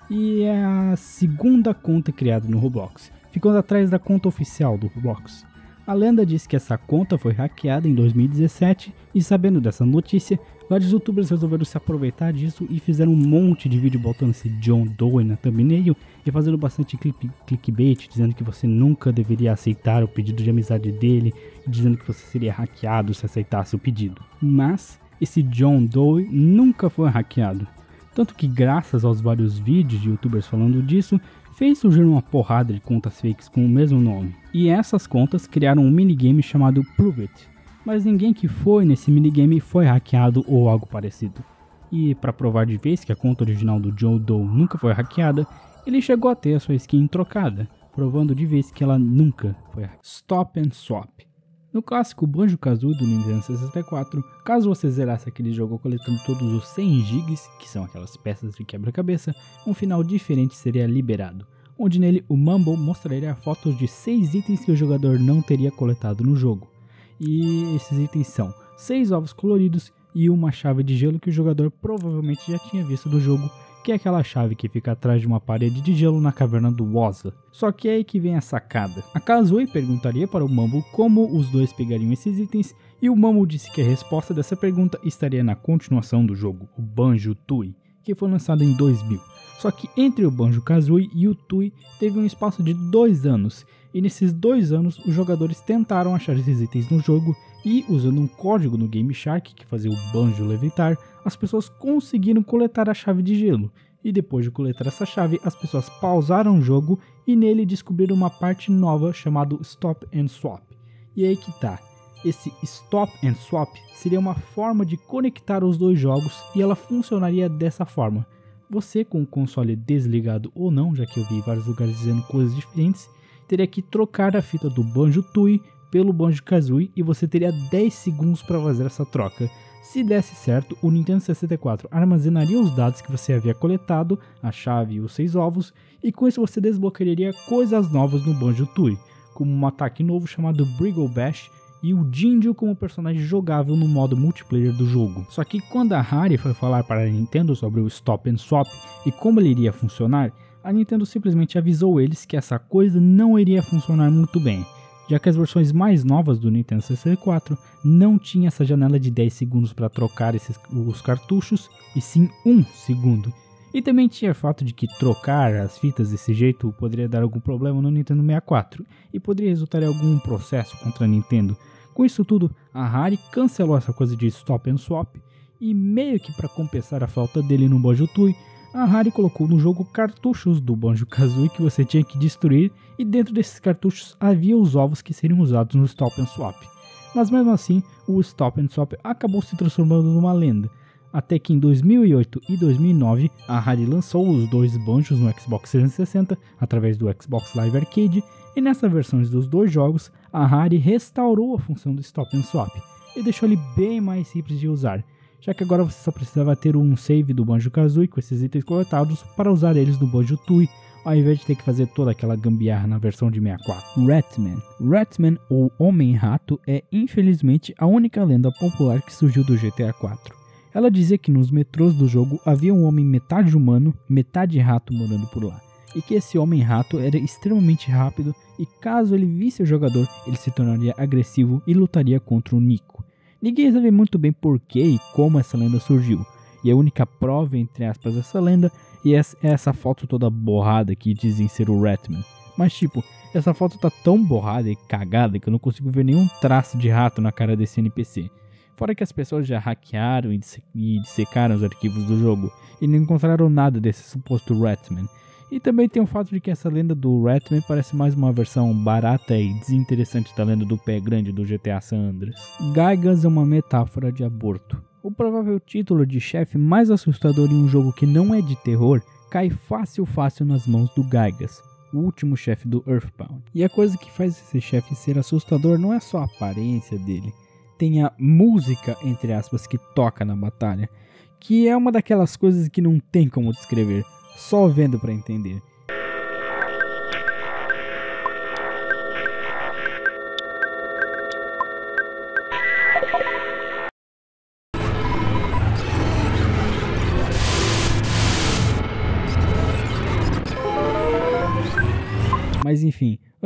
e é a segunda conta criada no Roblox, ficando atrás da conta oficial do Roblox. A lenda diz que essa conta foi hackeada em dois mil e dezessete e, sabendo dessa notícia, vários youtubers resolveram se aproveitar disso e fizeram um monte de vídeo botando esse John Doe na thumbnail e fazendo bastante click, clickbait, dizendo que você nunca deveria aceitar o pedido de amizade dele e dizendo que você seria hackeado se aceitasse o pedido. Mas esse John Doe nunca foi hackeado, tanto que graças aos vários vídeos de youtubers falando disso, fez surgir uma porrada de contas fakes com o mesmo nome. E essas contas criaram um minigame chamado Prove It, mas ninguém que foi nesse minigame foi hackeado ou algo parecido. E para provar de vez que a conta original do John Doe nunca foi hackeada, ele chegou a ter a sua skin trocada, provando de vez que ela nunca foi hackeada. Stop and Swap. No clássico Banjo-Kazooie do Nintendo sessenta e quatro, caso você zerasse aquele jogo coletando todos os cem gigas, que são aquelas peças de quebra-cabeça, um final diferente seria liberado, onde nele o Mumble mostraria fotos de seis itens que o jogador não teria coletado no jogo. E esses itens são seis ovos coloridos e uma chave de gelo que o jogador provavelmente já tinha visto do jogo, que é aquela chave que fica atrás de uma parede de gelo na caverna do Wozza. Só que é aí que vem a sacada. A Kazooie perguntaria para o Mumble como os dois pegariam esses itens, e o Mumble disse que a resposta dessa pergunta estaria na continuação do jogo, o Banjo-Tooie, que foi lançado em dois mil. Só que entre o Banjo-Kazooie e o Tooie teve um espaço de dois anos, e nesses dois anos os jogadores tentaram achar esses itens no jogo e, usando um código no Game Shark que fazia o Banjo levitar, as pessoas conseguiram coletar a chave de gelo. E depois de coletar essa chave, as pessoas pausaram o jogo e nele descobriram uma parte nova chamada Stop and Swap. E aí que tá, esse Stop and Swap seria uma forma de conectar os dois jogos e ela funcionaria dessa forma. Você, com o console desligado ou não, já que eu vi vários lugares dizendo coisas diferentes, teria que trocar a fita do Banjo-Tooie pelo Banjo-Kazooie e você teria dez segundos para fazer essa troca. Se desse certo, o Nintendo sessenta e quatro armazenaria os dados que você havia coletado, a chave e os seis ovos, e com isso você desbloquearia coisas novas no Banjo-Tooie, como um ataque novo chamado Briggle Bash e o Jinjo como personagem jogável no modo multiplayer do jogo. Só que quando a Rare foi falar para a Nintendo sobre o Stop and Swap e como ele iria funcionar, a Nintendo simplesmente avisou eles que essa coisa não iria funcionar muito bem, já que as versões mais novas do Nintendo sessenta e quatro não tinham essa janela de dez segundos para trocar esses, os cartuchos, e sim um segundo. E também tinha o fato de que trocar as fitas desse jeito poderia dar algum problema no Nintendo sessenta e quatro, e poderia resultar em algum processo contra a Nintendo. Com isso tudo, a Rare cancelou essa coisa de Stop and Swap, e meio que para compensar a falta dele no Banjo-Tooie, a Rare colocou no jogo cartuchos do Banjo-Kazooie que você tinha que destruir, e dentro desses cartuchos havia os ovos que seriam usados no Stop and Swap. Mas mesmo assim, o Stop and Swap acabou se transformando numa lenda, até que em dois mil e oito e dois mil e nove a Rare lançou os dois Banjos no Xbox trezentos e sessenta através do Xbox Live Arcade, e nessas versões dos dois jogos, a Rare restaurou a função do Stop and Swap e deixou ele bem mais simples de usar, já que agora você só precisava ter um save do Banjo-Kazooie com esses itens coletados para usar eles no Banjo-Tooie, ao invés de ter que fazer toda aquela gambiarra na versão de sessenta e quatro. Ratman. Ratman, ou Homem-Rato, é infelizmente a única lenda popular que surgiu do G T A quatro. Ela dizia que nos metrôs do jogo havia um homem metade humano, metade rato morando por lá, e que esse Homem-Rato era extremamente rápido e caso ele visse o jogador, ele se tornaria agressivo e lutaria contra o Nico. Ninguém sabe muito bem por que e como essa lenda surgiu, e a única prova, entre aspas, dessa lenda é essa foto toda borrada que dizem ser o Ratman. Mas tipo, essa foto tá tão borrada e cagada que eu não consigo ver nenhum traço de rato na cara desse N P C. Fora que as pessoas já hackearam e dissecaram os arquivos do jogo e não encontraram nada desse suposto Ratman. E também tem o fato de que essa lenda do Ratman parece mais uma versão barata e desinteressante da lenda do pé grande do G T A San Andreas. Gaigas é uma metáfora de aborto. O provável título de chefe mais assustador em um jogo que não é de terror cai fácil fácil nas mãos do Gaigas, o último chefe do Earthbound. E a coisa que faz esse chefe ser assustador não é só a aparência dele, tem a música, entre aspas, que toca na batalha, que é uma daquelas coisas que não tem como descrever, só vendo para entender. Mas enfim,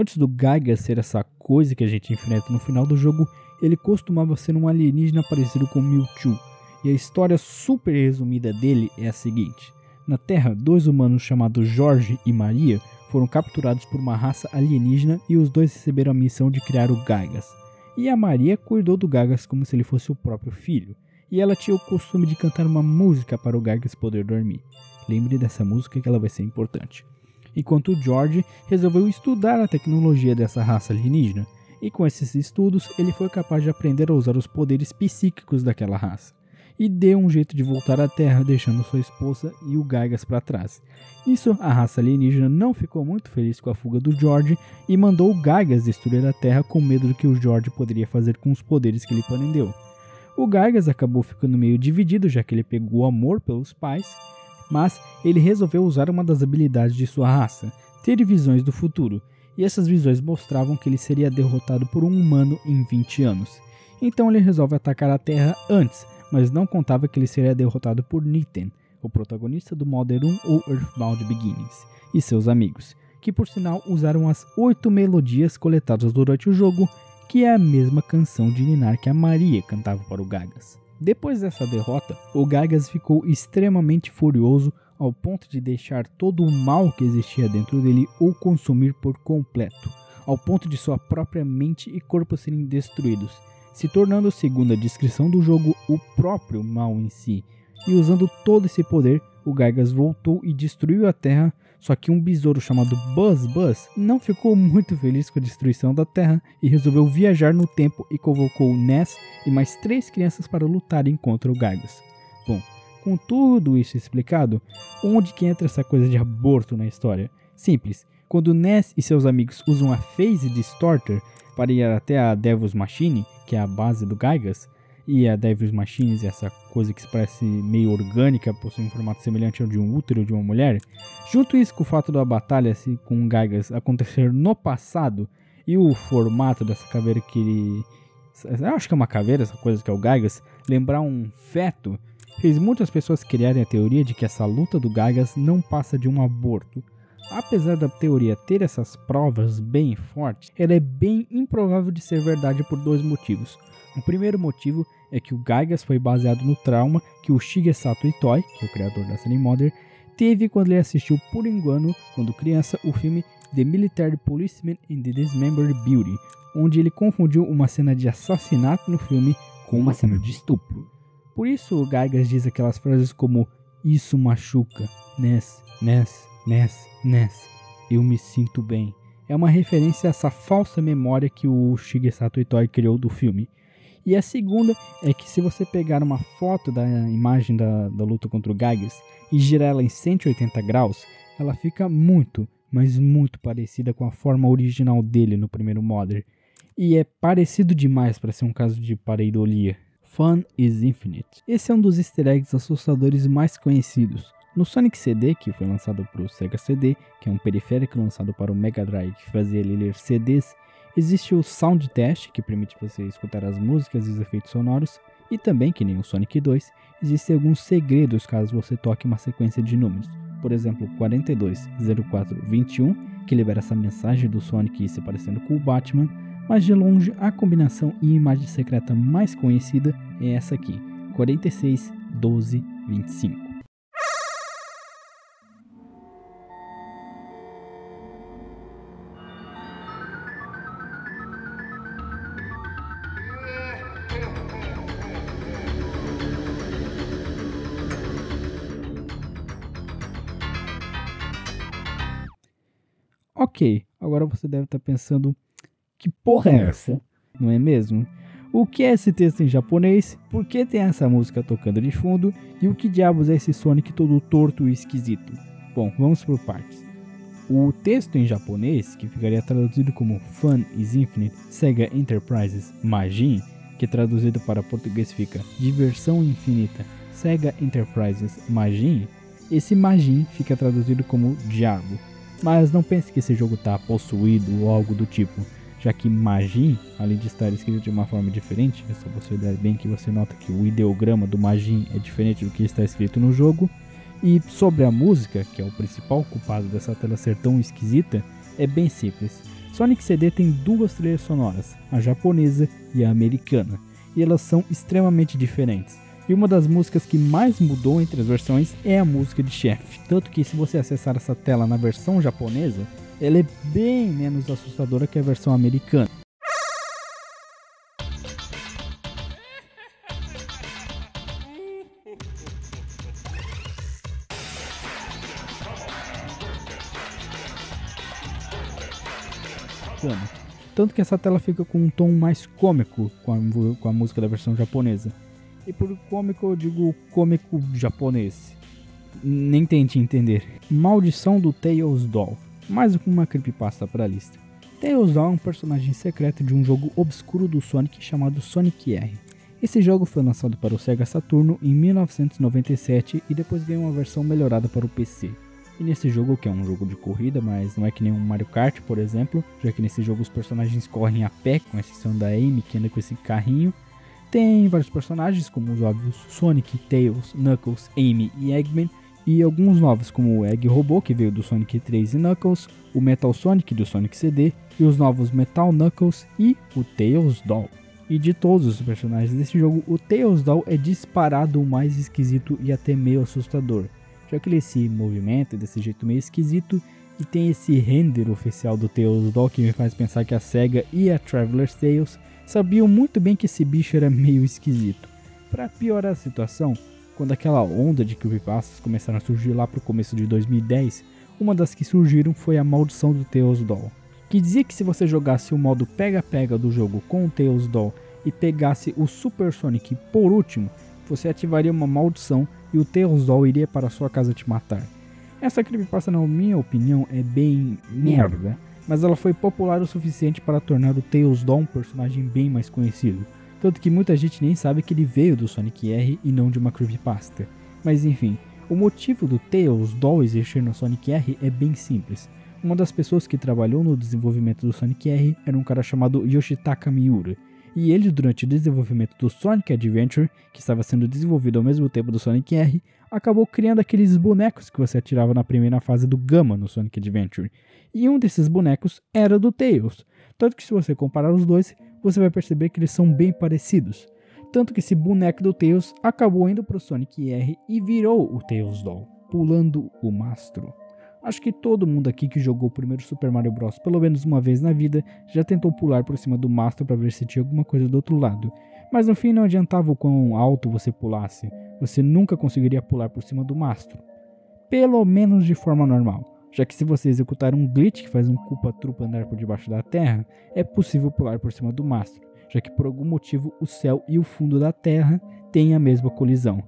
Antes do Gygas ser essa coisa que a gente enfrenta no final do jogo, ele costumava ser um alienígena parecido com Mewtwo. E a história super resumida dele é a seguinte: na Terra, dois humanos chamados Jorge e Maria foram capturados por uma raça alienígena e os dois receberam a missão de criar o Gygas. E a Maria cuidou do Gygas como se ele fosse o próprio filho. E ela tinha o costume de cantar uma música para o Gygas poder dormir. Lembre dessa música que ela vai ser importante. Enquanto o George resolveu estudar a tecnologia dessa raça alienígena. E com esses estudos, ele foi capaz de aprender a usar os poderes psíquicos daquela raça. E deu um jeito de voltar à Terra, deixando sua esposa e o Gygas para trás. Nisso, a raça alienígena não ficou muito feliz com a fuga do George e mandou o Gygas destruir a Terra com medo do que o George poderia fazer com os poderes que ele prendeu. O Gygas acabou ficando meio dividido, já que ele pegou amor pelos pais, mas ele resolveu usar uma das habilidades de sua raça, ter visões do futuro, e essas visões mostravam que ele seria derrotado por um humano em vinte anos. Então ele resolve atacar a Terra antes, mas não contava que ele seria derrotado por Niten, o protagonista do Modern um ou Earthbound Beginnings, e seus amigos, que por sinal usaram as oito melodias coletadas durante o jogo, que é a mesma canção de ninar que a Maria cantava para o Gygas. Depois dessa derrota, o Gygas ficou extremamente furioso ao ponto de deixar todo o mal que existia dentro dele o consumir por completo, ao ponto de sua própria mente e corpo serem destruídos, se tornando, segundo a descrição do jogo, o próprio mal em si. E usando todo esse poder, o Gygas voltou e destruiu a Terra, só que um besouro chamado Buzz Buzz não ficou muito feliz com a destruição da Terra e resolveu viajar no tempo e convocou Ness e mais três crianças para lutarem contra o Gygas. Bom, com tudo isso explicado, onde que entra essa coisa de aborto na história? Simples, quando Ness e seus amigos usam a Phase Distorter para ir até a Devil's Machine, que é a base do Gygas, e a Devil's Machine é essa coisa que parece meio orgânica, possui um formato semelhante ao de um útero de uma mulher. Junto isso com o fato da batalha assim, com o Gygas acontecer no passado e o formato dessa caveira que ele... eu acho que é uma caveira, essa coisa que é o Gygas, lembrar um feto, fez muitas pessoas criarem a teoria de que essa luta do Gygas não passa de um aborto. Apesar da teoria ter essas provas bem fortes, ela é bem improvável de ser verdade por dois motivos. O primeiro motivo é que o Gygas foi baseado no trauma que o Shigesato Itoi, que é o criador da série Modern, teve quando ele assistiu por engano, quando criança, o filme The Military Policeman and the Dismembered Beauty, onde ele confundiu uma cena de assassinato no filme com uma cena de estupro. Por isso o Gygas diz aquelas frases como "isso machuca, Ness, Ness, Ness, Ness, eu me sinto bem". É uma referência a essa falsa memória que o Shigesato Itoi criou do filme. E a segunda é que se você pegar uma foto da imagem da, da luta contra o Gygas e girar ela em cento e oitenta graus, ela fica muito, mas muito parecida com a forma original dele no primeiro Modern. E é parecido demais para ser um caso de pareidolia. Fun is Infinite. Esse é um dos easter eggs assustadores mais conhecidos. No Sonic C D, que foi lançado para o Sega C D, que é um periférico lançado para o Mega Drive que fazia ele ler C Ds, existe o Sound Test, que permite você escutar as músicas e os efeitos sonoros, e também, que nem o Sonic dois, existem alguns segredos caso você toque uma sequência de números. Por exemplo, quarenta e dois, zero quatro, vinte e um, que libera essa mensagem do Sonic se parecendo com o Batman, mas de longe a combinação e imagem secreta mais conhecida é essa aqui, quarenta e seis, doze, vinte e cinco. Ok, agora você deve estar pensando, que porra é essa? Não é mesmo? O que é esse texto em japonês? Por que tem essa música tocando de fundo? E o que diabos é esse Sonic todo torto e esquisito? Bom, vamos por partes. O texto em japonês, que ficaria traduzido como Fun is Infinite Sega Enterprises Majin, que traduzido para português fica Diversão Infinita Sega Enterprises Majin, esse Majin fica traduzido como Diabo. Mas não pense que esse jogo está possuído ou algo do tipo, já que Majin, além de estar escrito de uma forma diferente, é só você olhar bem que você nota que o ideograma do Majin é diferente do que está escrito no jogo. E sobre a música, que é o principal culpado dessa tela ser tão esquisita, é bem simples. Sonic C D tem duas trilhas sonoras, a japonesa e a americana, e elas são extremamente diferentes. E uma das músicas que mais mudou entre as versões é a música de chefe, tanto que se você acessar essa tela na versão japonesa, ela é bem menos assustadora que a versão americana. Tanto que essa tela fica com um tom mais cômico com a, com a música da versão japonesa. E por cômico eu digo cômico japonês. Nem tente entender. Maldição do Tails Doll. Mais uma creepypasta para a lista. Tails Doll é um personagem secreto de um jogo obscuro do Sonic chamado Sonic R. Esse jogo foi lançado para o Sega Saturno em mil novecentos e noventa e sete e depois ganhou uma versão melhorada para o P C. E nesse jogo, que é um jogo de corrida, mas não é que nem um Mario Kart, por exemplo, já que nesse jogo os personagens correm a pé, com exceção da Amy, que anda com esse carrinho. Tem vários personagens, como os óbvios Sonic, Tails, Knuckles, Amy e Eggman, e alguns novos, como o Egg Robô, que veio do Sonic três e Knuckles, o Metal Sonic do Sonic C D, e os novos Metal Knuckles e o Tails Doll. E de todos os personagens desse jogo, o Tails Doll é disparado o mais esquisito e até meio assustador, já que ele se movimenta desse jeito meio esquisito e tem esse render oficial do Tails Doll que me faz pensar que a SEGA e a Traveler's Tales sabiam muito bem que esse bicho era meio esquisito. Para piorar a situação, quando aquela onda de creepypastas começaram a surgir lá pro começo de dois mil e dez, uma das que surgiram foi a maldição do Tails Doll, que dizia que se você jogasse o modo pega-pega do jogo com o Tails Doll e pegasse o Super Sonic por último, você ativaria uma maldição e o Tails Doll iria para sua casa te matar. Essa creepypasta, na minha opinião, é bem merda, mas ela foi popular o suficiente para tornar o Tails Doll um personagem bem mais conhecido, tanto que muita gente nem sabe que ele veio do Sonic R e não de uma creepypasta. Mas enfim, o motivo do Tails Doll existir no Sonic R é bem simples. Uma das pessoas que trabalhou no desenvolvimento do Sonic R era um cara chamado Yoshitaka Miura, e ele, durante o desenvolvimento do Sonic Adventure, que estava sendo desenvolvido ao mesmo tempo do Sonic R, acabou criando aqueles bonecos que você atirava na primeira fase do Gamma no Sonic Adventure. E um desses bonecos era do Tails, tanto que se você comparar os dois, você vai perceber que eles são bem parecidos. Tanto que esse boneco do Tails acabou indo para o Sonic R e virou o Tails Doll, pulando o mastro. Acho que todo mundo aqui que jogou o primeiro Super Mario Bros. Pelo menos uma vez na vida já tentou pular por cima do mastro para ver se tinha alguma coisa do outro lado. Mas no fim não adiantava o quão alto você pulasse, você nunca conseguiria pular por cima do mastro. Pelo menos de forma normal, já que se você executar um glitch que faz um Koopa-Troopa andar por debaixo da terra, é possível pular por cima do mastro, já que por algum motivo o céu e o fundo da terra têm a mesma colisão.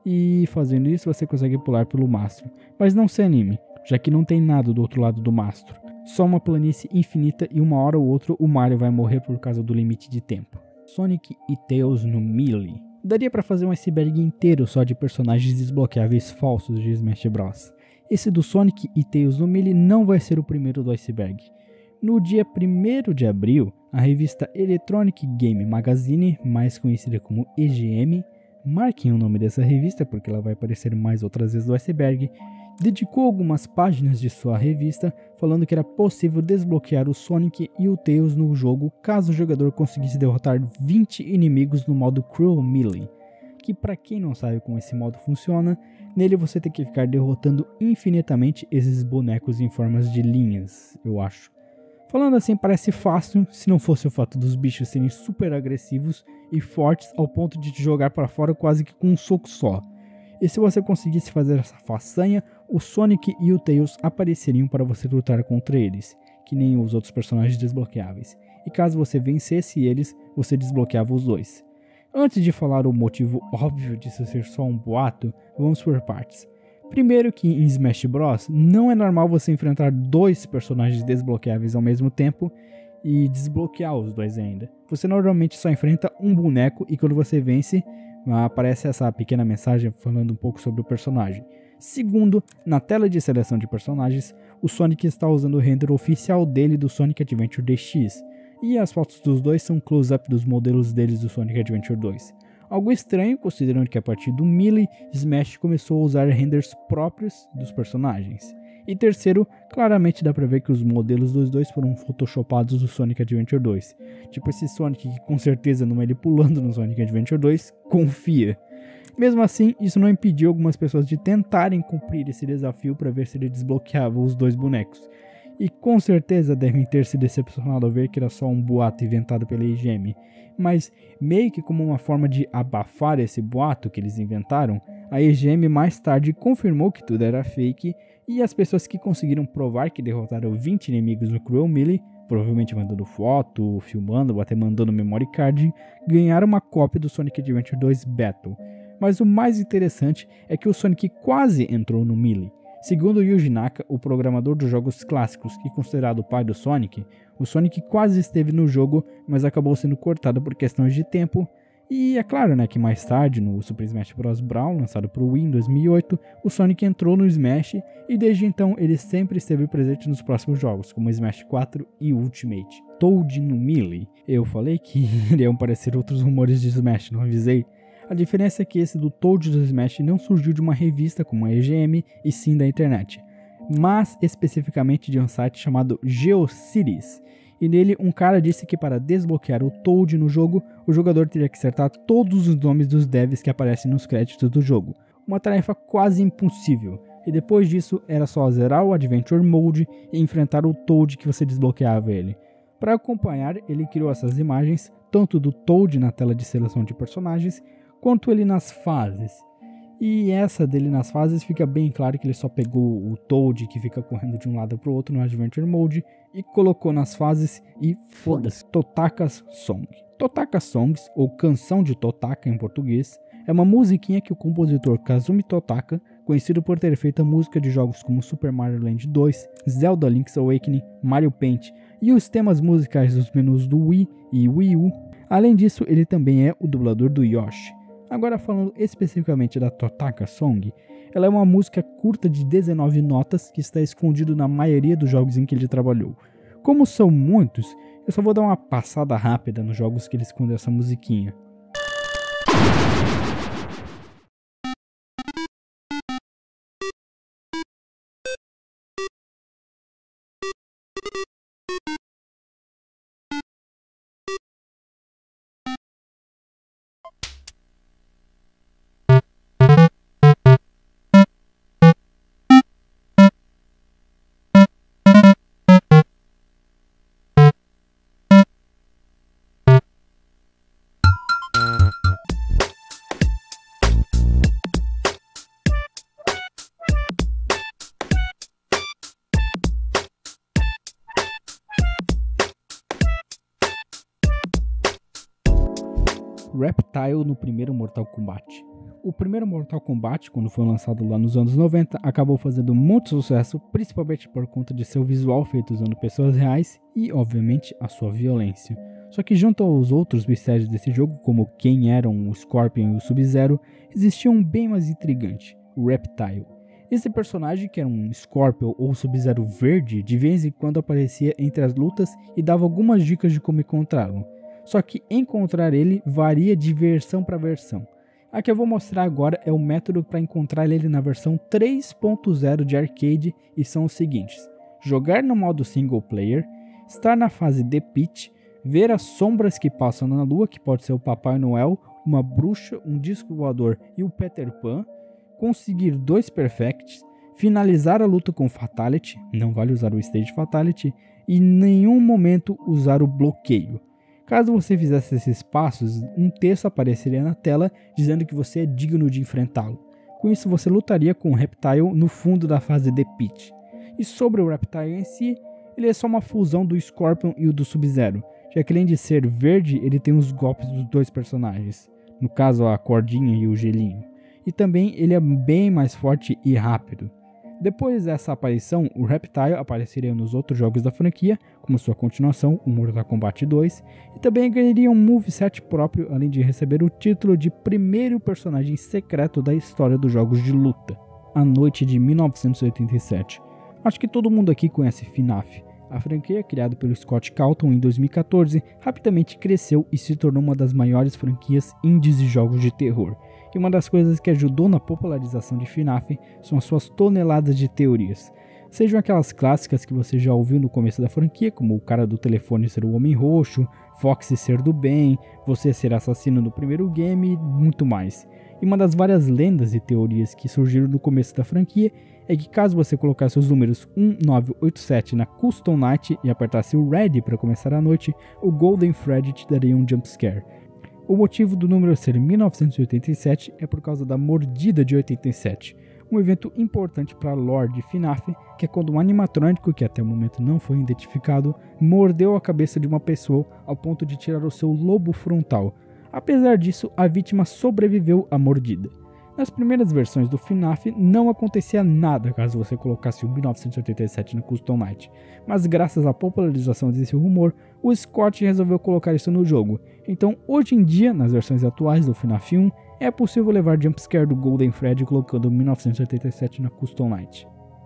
E fazendo isso você consegue pular pelo mastro, mas não se anime, já que não tem nada do outro lado do mastro. Só uma planície infinita e uma hora ou outra o Mario vai morrer por causa do limite de tempo. Sonic e Tails no Melee. Daria pra fazer um iceberg inteiro só de personagens desbloqueáveis falsos de Smash Bros. Esse do Sonic e Tails no Melee não vai ser o primeiro do iceberg. No dia primeiro de abril, a revista Electronic Game Magazine, mais conhecida como E G M, marquem o nome dessa revista porque ela vai aparecer mais outras vezes no iceberg, dedicou algumas páginas de sua revista falando que era possível desbloquear o Sonic e o Tails no jogo caso o jogador conseguisse derrotar vinte inimigos no modo Cruel Melee, que para quem não sabe como esse modo funciona, nele você tem que ficar derrotando infinitamente esses bonecos em formas de linhas, eu acho. Falando assim parece fácil se não fosse o fato dos bichos serem super agressivos e fortes ao ponto de te jogar para fora quase que com um soco só. E se você conseguisse fazer essa façanha, o Sonic e o Tails apareceriam para você lutar contra eles, que nem os outros personagens desbloqueáveis. E caso você vencesse eles, você desbloqueava os dois. Antes de falar o motivo óbvio disso ser só um boato, vamos por partes. Primeiro que em Smash Bros. Não é normal você enfrentar dois personagens desbloqueáveis ao mesmo tempo e desbloquear os dois ainda. Você normalmente só enfrenta um boneco e quando você vence, aparece essa pequena mensagem falando um pouco sobre o personagem. Segundo, na tela de seleção de personagens, o Sonic está usando o render oficial dele do Sonic Adventure D X, e as fotos dos dois são close-up dos modelos deles do Sonic Adventure dois. Algo estranho, considerando que a partir do Melee, Smash começou a usar renders próprios dos personagens. E terceiro, claramente dá pra ver que os modelos dos dois foram photoshopados do Sonic Adventure dois. Tipo esse Sonic que com certeza não é ele pulando no Sonic Adventure dois, confia. Mesmo assim, isso não impediu algumas pessoas de tentarem cumprir esse desafio para ver se ele desbloqueava os dois bonecos. E com certeza devem ter se decepcionado ao ver que era só um boato inventado pela I G M. Mas, meio que como uma forma de abafar esse boato que eles inventaram, a I G M mais tarde confirmou que tudo era fake, e as pessoas que conseguiram provar que derrotaram vinte inimigos no Cruel Melee, provavelmente mandando foto, filmando ou até mandando memory card, ganharam uma cópia do Sonic Adventure dois Battle. Mas o mais interessante é que o Sonic quase entrou no Melee. Segundo Yuji Naka, o programador dos jogos clássicos e considerado o pai do Sonic, o Sonic quase esteve no jogo, mas acabou sendo cortado por questões de tempo. E é claro, né, que mais tarde, no Super Smash Bros. Brawl, lançado para o Wii em dois mil e oito, o Sonic entrou no Smash e desde então ele sempre esteve presente nos próximos jogos, como Smash quatro e Ultimate. Toad no Melee. Eu falei que iriam aparecer outros rumores de Smash, não avisei? A diferença é que esse do Toad do Smash não surgiu de uma revista como a E G M, e sim da internet, mas especificamente de um site chamado GeoCities. E nele um cara disse que para desbloquear o Toad no jogo, o jogador teria que acertar todos os nomes dos devs que aparecem nos créditos do jogo. Uma tarefa quase impossível, e depois disso era só zerar o Adventure Mode e enfrentar o Toad que você desbloqueava ele. Para acompanhar, ele criou essas imagens, tanto do Toad na tela de seleção de personagens, quanto ele nas fases. E essa dele nas fases fica bem claro que ele só pegou o Toad que fica correndo de um lado para o outro no Adventure Mode e colocou nas fases e foda-se. Totaka's Song. Totaka Songs, ou Canção de Totaka em português, é uma musiquinha que o compositor Kazumi Totaka, conhecido por ter feito a música de jogos como Super Mario Land dois, Zelda Link's Awakening, Mario Paint e os temas musicais dos menus do Wii e Wii U. Além disso, ele também é o dublador do Yoshi. Agora falando especificamente da Totaka Song, ela é uma música curta de dezenove notas que está escondido na maioria dos jogos em que ele trabalhou. Como são muitos, eu só vou dar uma passada rápida nos jogos que ele escondeu essa musiquinha. Reptile no primeiro Mortal Kombat. O primeiro Mortal Kombat, quando foi lançado lá nos anos noventa, acabou fazendo muito sucesso, principalmente por conta de seu visual feito usando pessoas reais e, obviamente, a sua violência. Só que junto aos outros mistérios desse jogo, como quem eram o Scorpion e o Sub-Zero, existia um bem mais intrigante, o Reptile. Esse personagem, que era um Scorpion ou Sub-Zero verde, de vez em quando aparecia entre as lutas e dava algumas dicas de como encontrá-lo. Só que encontrar ele varia de versão para versão. A que eu vou mostrar agora é o método para encontrar ele na versão três ponto zero de arcade e são os seguintes: jogar no modo single player, estar na fase The Pit, ver as sombras que passam na lua, que pode ser o Papai Noel, uma bruxa, um disco voador e o Peter Pan, conseguir dois perfects, finalizar a luta com Fatality, não vale usar o Stage Fatality, e em nenhum momento usar o bloqueio. Caso você fizesse esses passos, um texto apareceria na tela dizendo que você é digno de enfrentá-lo. Com isso você lutaria com o Reptile no fundo da fase The Pit. E sobre o Reptile em si, ele é só uma fusão do Scorpion e o do Sub-Zero, já que além de ser verde, ele tem os golpes dos dois personagens, no caso a cordinha e o gelinho. E também ele é bem mais forte e rápido. Depois dessa aparição, o Reptile apareceria nos outros jogos da franquia, como sua continuação, o Mortal Kombat dois, e também ganharia um moveset próprio, além de receber o título de primeiro personagem secreto da história dos jogos de luta, a noite de mil novecentos e oitenta e sete. Acho que todo mundo aqui conhece F NAF. A franquia, criada pelo Scott Calton em dois mil e quatorze, rapidamente cresceu e se tornou uma das maiores franquias indies de jogos de terror. E uma das coisas que ajudou na popularização de F NAF são as suas toneladas de teorias. Sejam aquelas clássicas que você já ouviu no começo da franquia, como o cara do telefone ser o Homem Roxo, Fox ser do bem, você ser assassino no primeiro game e muito mais. E uma das várias lendas e teorias que surgiram no começo da franquia é que caso você colocasse os números um nove oito sete na Custom Night e apertasse o Ready para começar a noite, o Golden Freddy te daria um jumpscare. O motivo do número ser mil novecentos e oitenta e sete é por causa da Mordida de oitenta e sete, um evento importante para a lore de F NAF, que é quando um animatrônico, que até o momento não foi identificado, mordeu a cabeça de uma pessoa ao ponto de tirar o seu lobo frontal. Apesar disso, a vítima sobreviveu à mordida. Nas primeiras versões do F NAF não acontecia nada caso você colocasse o mil novecentos e oitenta e sete na Custom Night, mas graças à popularização desse rumor, o Scott resolveu colocar isso no jogo. Então hoje em dia, nas versões atuais do F NAF um, é possível levar jumpscare do Golden Freddy colocando mil novecentos e oitenta e sete na Custom Night.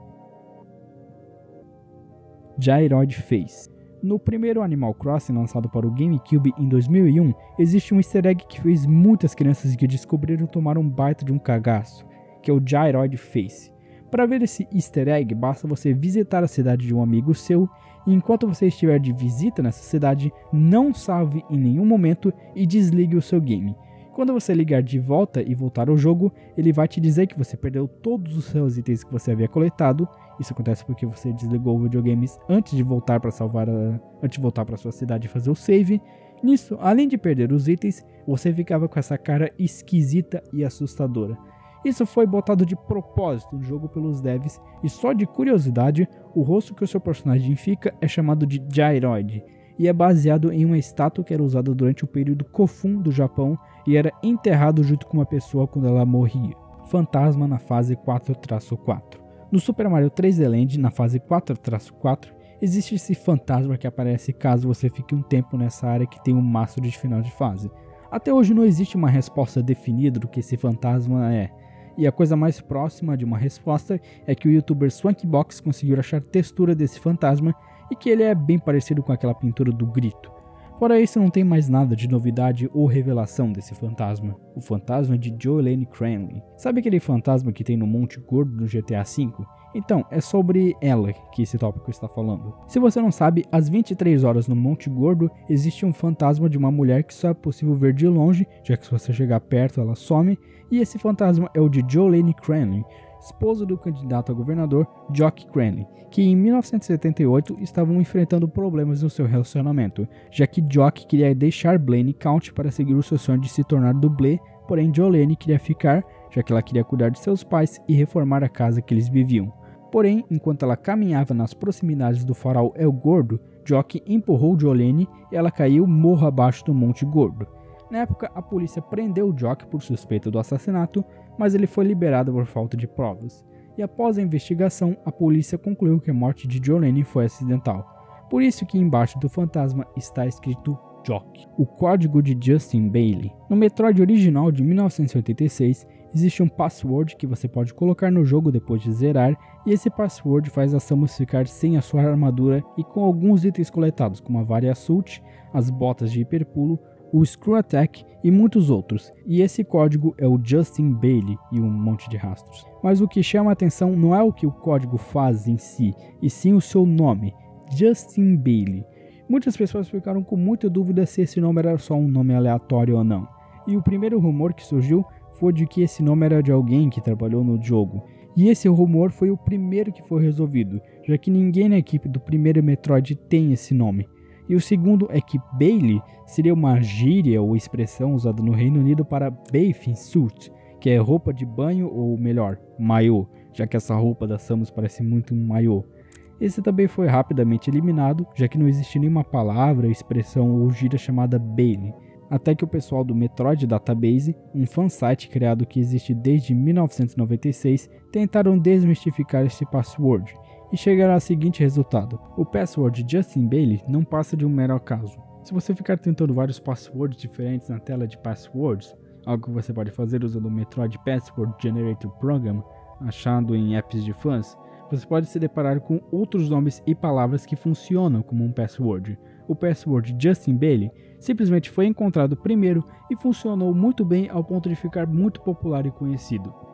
Gyroid Face. No primeiro Animal Crossing lançado para o GameCube em dois mil e um, existe um easter egg que fez muitas crianças que descobriram tomar um baita de um cagaço, que é o Gyroid Face. Para ver esse easter egg, basta você visitar a cidade de um amigo seu, e enquanto você estiver de visita nessa cidade, não salve em nenhum momento e desligue o seu game. Quando você ligar de volta e voltar ao jogo, ele vai te dizer que você perdeu todos os seus itens que você havia coletado. Isso acontece porque você desligou o videogame antes de voltar para salvar a... antes de voltar para sua cidade e fazer o save. Nisso, além de perder os itens, você ficava com essa cara esquisita e assustadora. Isso foi botado de propósito no jogo pelos devs, e só de curiosidade, o rosto que o seu personagem fica é chamado de Gyroid, e é baseado em uma estátua que era usada durante o período Kofun do Japão e era enterrado junto com uma pessoa quando ela morria. Fantasma na fase quatro traço quatro. No Super Mario três D Land, na fase quatro traço quatro, existe esse fantasma que aparece caso você fique um tempo nessa área que tem um mastro de final de fase. Até hoje não existe uma resposta definida do que esse fantasma é, e a coisa mais próxima de uma resposta é que o youtuber Swankbox conseguiu achar textura desse fantasma e que ele é bem parecido com aquela pintura do Grito. Fora isso, não tem mais nada de novidade ou revelação desse fantasma. O fantasma de Joelaine Cranley. Sabe aquele fantasma que tem no Monte Gordo no G T A cinco? Então, é sobre ela que esse tópico está falando. Se você não sabe, às vinte e três horas no Monte Gordo existe um fantasma de uma mulher que só é possível ver de longe, já que se você chegar perto ela some, e esse fantasma é o de Joelaine Cranley, esposa do candidato a governador Jock Cranley, que em mil novecentos e setenta e oito estavam enfrentando problemas no seu relacionamento, já que Jock queria deixar Blaine County para seguir o seu sonho de se tornar dublê, porém Joelaine queria ficar, já que ela queria cuidar de seus pais e reformar a casa que eles viviam. Porém, enquanto ela caminhava nas proximidades do farol El Gordo, Jock empurrou Joelaine e ela caiu morro abaixo do Monte Gordo. Na época, a polícia prendeu Jock por suspeita do assassinato, mas ele foi liberado por falta de provas. E após a investigação, a polícia concluiu que a morte de Joelaine foi acidental. Por isso que embaixo do fantasma está escrito Jock. O código de Justin Bailey. No Metroid original de mil novecentos e oitenta e seis, existe um password que você pode colocar no jogo depois de zerar, e esse password faz a Samus ficar sem a sua armadura e com alguns itens coletados, como a Varia Assault, as botas de hiperpulo, o Screw Attack e muitos outros, e esse código é o Justin Bailey e um monte de rastros. Mas o que chama a atenção não é o que o código faz em si, e sim o seu nome, Justin Bailey. Muitas pessoas ficaram com muita dúvida se esse nome era só um nome aleatório ou não, e o primeiro rumor que surgiu foi de que esse nome era de alguém que trabalhou no jogo, e esse rumor foi o primeiro que foi resolvido, já que ninguém na equipe do primeiro Metroid tem esse nome. E o segundo é que Bailey seria uma gíria ou expressão usada no Reino Unido para bathing suit, que é roupa de banho ou melhor, maiô, já que essa roupa da Samus parece muito um maiô. Esse também foi rapidamente eliminado, já que não existe nenhuma palavra, expressão ou gíria chamada Bailey, até que o pessoal do Metroid Database, um fansite criado que existe desde mil novecentos e noventa e seis, tentaram desmistificar esse password, e chegaram ao seguinte resultado: o password Justin Bailey não passa de um mero acaso. Se você ficar tentando vários passwords diferentes na tela de passwords, algo que você pode fazer usando o Metroid Password Generator Program, achado em apps de fãs, você pode se deparar com outros nomes e palavras que funcionam como um password. O password Justin Bailey simplesmente foi encontrado primeiro e funcionou muito bem ao ponto de ficar muito popular e conhecido.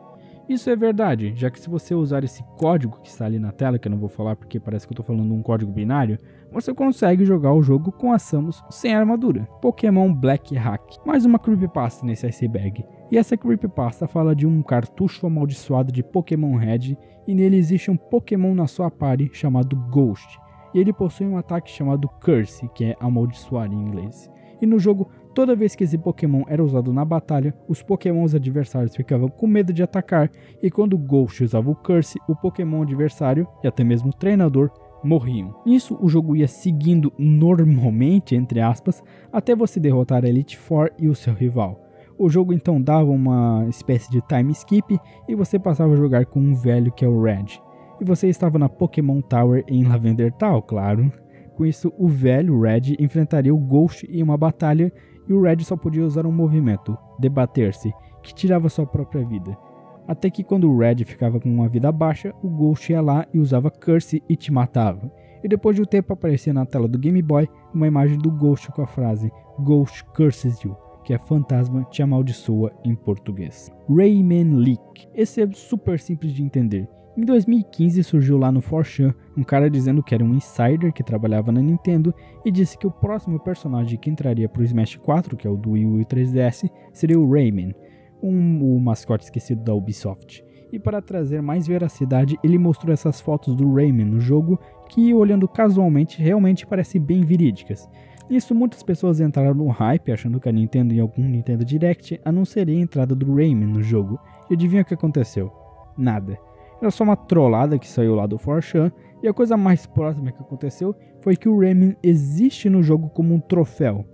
Isso é verdade, já que se você usar esse código que está ali na tela, que eu não vou falar porque parece que eu estou falando um código binário, você consegue jogar o jogo com a Samus sem armadura. Pokémon Black Hack. Mais uma creepypasta nesse iceberg. E essa creepypasta fala de um cartucho amaldiçoado de Pokémon Red, e nele existe um Pokémon na sua party chamado Ghost. E ele possui um ataque chamado Curse, que é amaldiçoar em inglês. E no jogo, toda vez que esse Pokémon era usado na batalha, os Pokémons adversários ficavam com medo de atacar, e quando o Ghost usava o Curse, o Pokémon adversário, e até mesmo o treinador, morriam. Nisso, o jogo ia seguindo normalmente, entre aspas, até você derrotar a Elite Four e o seu rival. O jogo então dava uma espécie de time skip, e você passava a jogar com um velho que é o Red. E você estava na Pokémon Tower em Lavender Town, claro. Com isso, o velho Red enfrentaria o Ghost em uma batalha, e o Red só podia usar um movimento, debater-se, que tirava sua própria vida. Até que quando o Red ficava com uma vida baixa, o Ghost ia lá e usava Curse e te matava. E depois de um tempo aparecia na tela do Game Boy uma imagem do Ghost com a frase Ghost curses you, que é fantasma te amaldiçoa em português. Rayman Leak. Esse é super simples de entender. Em dois mil e quinze surgiu lá no four chan um cara dizendo que era um insider que trabalhava na Nintendo e disse que o próximo personagem que entraria para o Smash quatro, que é o do Wii U e três D S, seria o Rayman, um, o mascote esquecido da Ubisoft. E para trazer mais veracidade, ele mostrou essas fotos do Rayman no jogo que, olhando casualmente, realmente parecem bem verídicas. Nisso, muitas pessoas entraram no hype achando que a Nintendo em algum Nintendo Direct anunciaria a entrada do Rayman no jogo. E adivinha o que aconteceu? Nada. Era só uma trollada que saiu lá do four chan, e a coisa mais próxima que aconteceu foi que o Rayman existe no jogo como um troféu.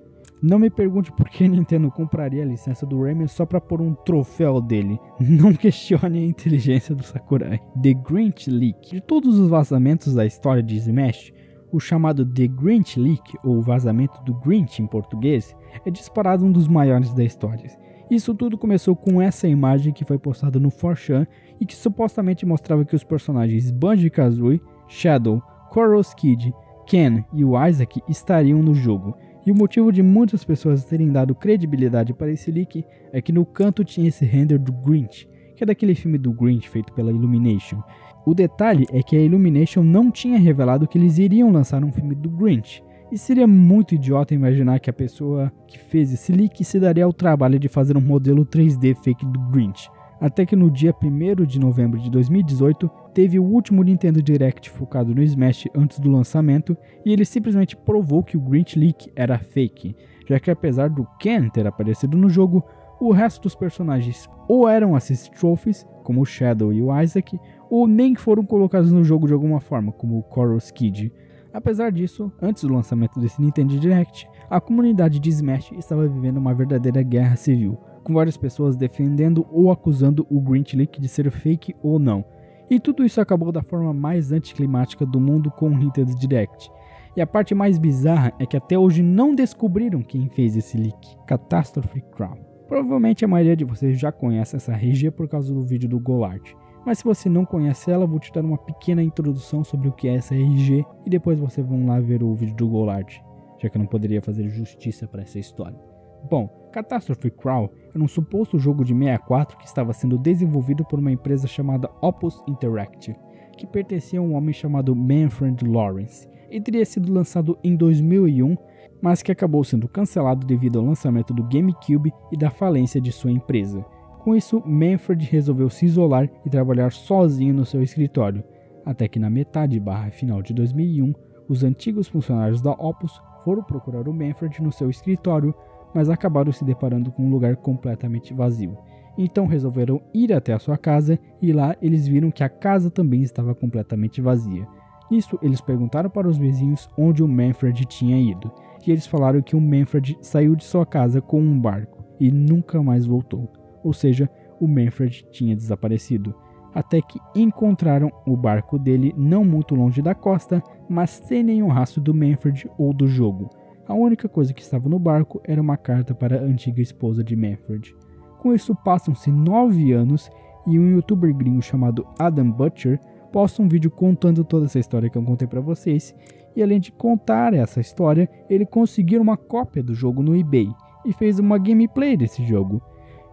Não me pergunte por que a Nintendo compraria a licença do Rayman só pra pôr um troféu dele. Não questione a inteligência do Sakurai. The Grinch Leak. De todos os vazamentos da história de Smash, o chamado The Grinch Leak, ou vazamento do Grinch em português, é disparado um dos maiores da história. Isso tudo começou com essa imagem que foi postada no four chan e que supostamente mostrava que os personagens Banjo-Kazooie, Shadow, Coral Kid, Ken e o Isaac estariam no jogo. E o motivo de muitas pessoas terem dado credibilidade para esse leak é que no canto tinha esse render do Grinch, que é daquele filme do Grinch feito pela Illumination. O detalhe é que a Illumination não tinha revelado que eles iriam lançar um filme do Grinch. E seria muito idiota imaginar que a pessoa que fez esse leak se daria ao trabalho de fazer um modelo três D fake do Grinch. Até que no dia primeiro de novembro de dois mil e dezoito, teve o último Nintendo Direct focado no Smash antes do lançamento, e ele simplesmente provou que o Grinch Leak era fake, já que apesar do Ken ter aparecido no jogo, o resto dos personagens ou eram Assist Trophies, como o Shadow e o Isaac, ou nem foram colocados no jogo de alguma forma, como o Coral Kid. Apesar disso, antes do lançamento desse Nintendo Direct, a comunidade de Smash estava vivendo uma verdadeira guerra civil, com várias pessoas defendendo ou acusando o Grinch Leak de ser fake ou não. E tudo isso acabou da forma mais anticlimática do mundo com o Nintendo Direct. E a parte mais bizarra é que até hoje não descobriram quem fez esse leak. Catastrophe Crown. Provavelmente a maioria de vocês já conhece essa R G por causa do vídeo do Golart. Mas se você não conhece ela, vou te dar uma pequena introdução sobre o que é essa R G e depois vocês vão lá ver o vídeo do Golart, já que eu não poderia fazer justiça para essa história. Bom, Catastrophe Crown era um suposto jogo de sessenta e quatro que estava sendo desenvolvido por uma empresa chamada Opus Interactive, que pertencia a um homem chamado Manfred Lawrence, e teria sido lançado em dois mil e um, mas que acabou sendo cancelado devido ao lançamento do GameCube e da falência de sua empresa. Com isso, Manfred resolveu se isolar e trabalhar sozinho no seu escritório, até que na metade barra final de dois mil e um, os antigos funcionários da Opus foram procurar o Manfred no seu escritório, mas acabaram se deparando com um lugar completamente vazio. Então resolveram ir até a sua casa e lá eles viram que a casa também estava completamente vazia. Nisso, eles perguntaram para os vizinhos onde o Manfred tinha ido, e eles falaram que o Manfred saiu de sua casa com um barco e nunca mais voltou. Ou seja, o Manfred tinha desaparecido, até que encontraram o barco dele não muito longe da costa, mas sem nenhum rastro do Manfred ou do jogo. A única coisa que estava no barco era uma carta para a antiga esposa de Manfred. Com isso, passam-se nove anos e um youtuber gringo chamado Adam Butcher posta um vídeo contando toda essa história que eu contei para vocês, e além de contar essa história, ele conseguiu uma cópia do jogo no eBay e fez uma gameplay desse jogo.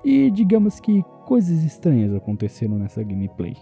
e digamos que coisas estranhas aconteceram nessa gameplay.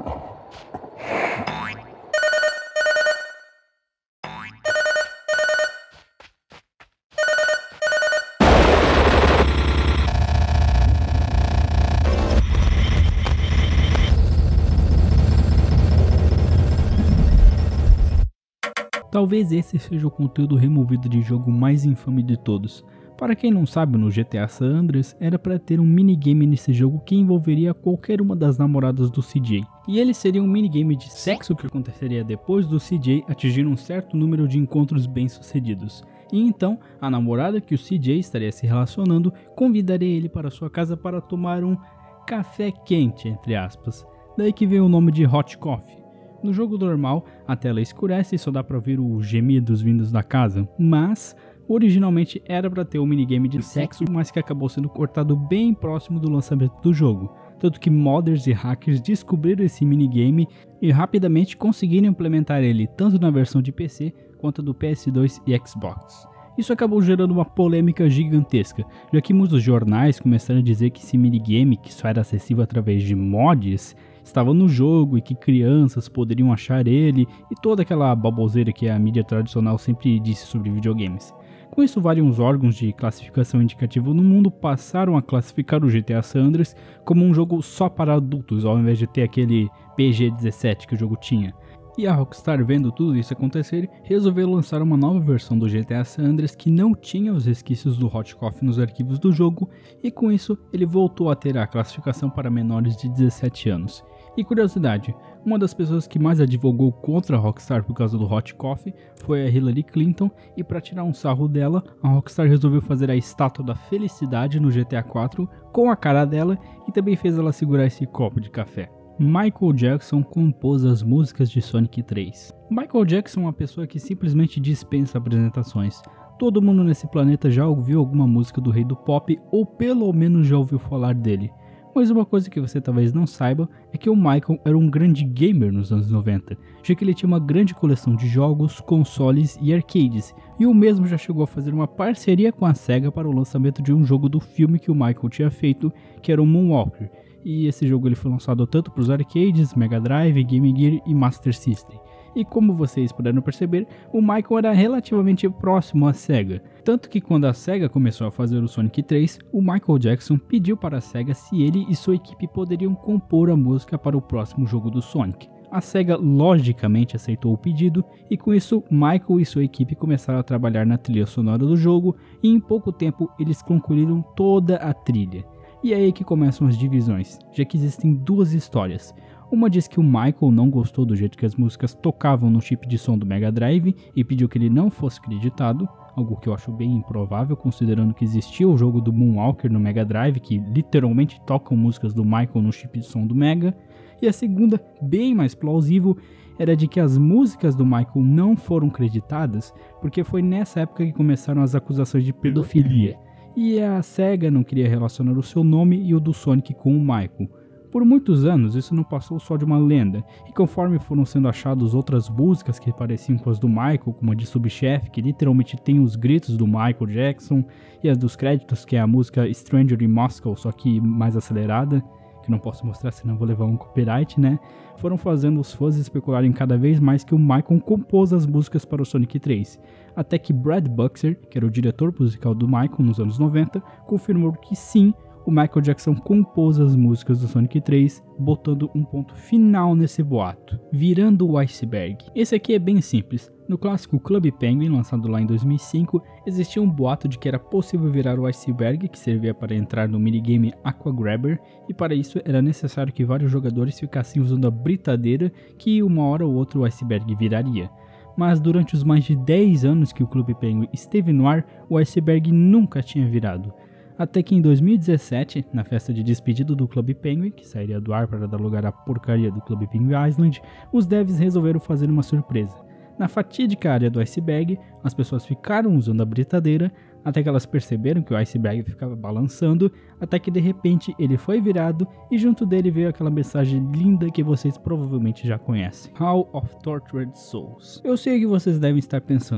Talvez esse seja o conteúdo removido de jogo mais infame de todos. Para quem não sabe, no G T A San Andreas era para ter um minigame nesse jogo que envolveria qualquer uma das namoradas do C J. E ele seria um minigame de sexo que aconteceria depois do C J atingir um certo número de encontros bem-sucedidos. E então, a namorada que o C J estaria se relacionando convidaria ele para sua casa para tomar um café quente, entre aspas. Daí que veio o nome de Hot Coffee. No jogo normal, a tela escurece e só dá para ouvir os gemidos vindos da casa, mas originalmente era para ter um minigame de sexo, mas que acabou sendo cortado bem próximo do lançamento do jogo. Tanto que modders e hackers descobriram esse minigame e rapidamente conseguiram implementar ele tanto na versão de P C quanto do P S dois e Xbox. Isso acabou gerando uma polêmica gigantesca, já que muitos jornais começaram a dizer que esse minigame, que só era acessível através de mods, estava no jogo e que crianças poderiam achar ele e toda aquela baboseira que a mídia tradicional sempre disse sobre videogames. Com isso, vários órgãos de classificação indicativa no mundo passaram a classificar o G T A San Andreas como um jogo só para adultos, ao invés de ter aquele P G dezessete que o jogo tinha. E a Rockstar, vendo tudo isso acontecer, resolveu lançar uma nova versão do G T A San Andreas que não tinha os resquícios do Hot Coffee nos arquivos do jogo, e com isso ele voltou a ter a classificação para menores de dezessete anos. E curiosidade, uma das pessoas que mais advogou contra a Rockstar por causa do Hot Coffee foi a Hillary Clinton, e para tirar um sarro dela, a Rockstar resolveu fazer a estátua da felicidade no G T A quatro com a cara dela e também fez ela segurar esse copo de café. Michael Jackson compôs as músicas de Sonic três. Michael Jackson é uma pessoa que simplesmente dispensa apresentações. Todo mundo nesse planeta já ouviu alguma música do rei do pop, ou pelo menos já ouviu falar dele. Mas uma coisa que você talvez não saiba é que o Michael era um grande gamer nos anos noventa, já que ele tinha uma grande coleção de jogos, consoles e arcades, e o mesmo já chegou a fazer uma parceria com a SEGA para o lançamento de um jogo do filme que o Michael tinha feito, que era o Moonwalker. E esse jogo ele foi lançado tanto para os arcades, Mega Drive, Game Gear e Master System. E como vocês puderam perceber, o Michael era relativamente próximo à SEGA. Tanto que quando a SEGA começou a fazer o Sonic três, o Michael Jackson pediu para a SEGA se ele e sua equipe poderiam compor a música para o próximo jogo do Sonic. A SEGA logicamente aceitou o pedido, e com isso Michael e sua equipe começaram a trabalhar na trilha sonora do jogo, e em pouco tempo eles concluíram toda a trilha. E é aí que começam as divisões, já que existem duas histórias. Uma diz que o Michael não gostou do jeito que as músicas tocavam no chip de som do Mega Drive e pediu que ele não fosse creditado, algo que eu acho bem improvável considerando que existia o jogo do Moonwalker no Mega Drive, que literalmente tocam músicas do Michael no chip de som do Mega. E a segunda, bem mais plausível, era de que as músicas do Michael não foram creditadas porque foi nessa época que começaram as acusações de pedofilia. E a SEGA não queria relacionar o seu nome e o do Sonic com o Michael. Por muitos anos isso não passou só de uma lenda, e conforme foram sendo achadas outras músicas que pareciam com as do Michael, como a de Subchef, que literalmente tem os gritos do Michael Jackson, e as dos créditos, que é a música Stranger in Moscow, só que mais acelerada, que não posso mostrar senão vou levar um copyright, né? Foram fazendo os fãs especularem cada vez mais que o Michael compôs as músicas para o Sonic três, até que Brad Buxer, que era o diretor musical do Michael nos anos noventa, confirmou que sim, o Michael Jackson compôs as músicas do Sonic três, botando um ponto final nesse boato, virando o iceberg. Esse aqui é bem simples. No clássico Club Penguin, lançado lá em dois mil e cinco, existia um boato de que era possível virar o iceberg, que servia para entrar no minigame Aqua Grabber, e para isso era necessário que vários jogadores ficassem usando a britadeira, que uma hora ou outra o iceberg viraria. Mas durante os mais de dez anos que o Club Penguin esteve no ar, o iceberg nunca tinha virado. Até que em dois mil e dezessete, na festa de despedida do Club Penguin, que sairia do ar para dar lugar à porcaria do Club Penguin Island, os devs resolveram fazer uma surpresa. Na fatídica área do iceberg, as pessoas ficaram usando a britadeira, até que elas perceberam que o iceberg ficava balançando, até que de repente ele foi virado e junto dele veio aquela mensagem linda que vocês provavelmente já conhecem. Hall of Tortured Souls. Eu sei que vocês devem estar pensando,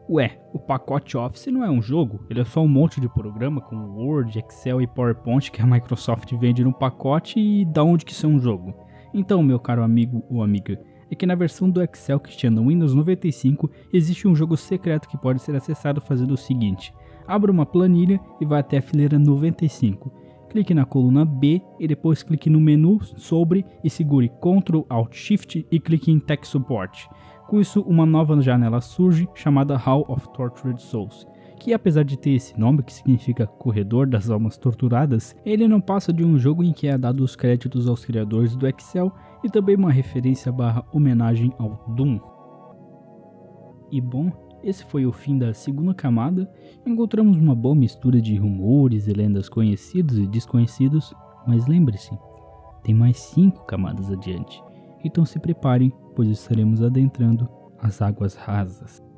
Ué, o pacote Office não é um jogo, ele é só um monte de programa como Word, Excel e PowerPoint que a Microsoft vende no pacote e da onde que isso é um jogo? Então, meu caro amigo ou amiga, é que na versão do Excel que tinha no Windows noventa e cinco existe um jogo secreto que pode ser acessado fazendo o seguinte: abra uma planilha e vá até a fileira noventa e cinco. Clique na coluna B e depois clique no menu sobre e segure control alt shift e clique em Tech Support. Com isso, uma nova janela surge chamada Hall of Tortured Souls, que apesar de ter esse nome que significa Corredor das Almas Torturadas, ele não passa de um jogo em que é dado os créditos aos criadores do Excel e também uma referência barra homenagem ao Doom. E bom, esse foi o fim da segunda camada. Encontramos uma boa mistura de rumores e lendas conhecidos e desconhecidos, mas lembre-se, tem mais cinco camadas adiante, então se preparem, pois estaremos adentrando as águas rasas.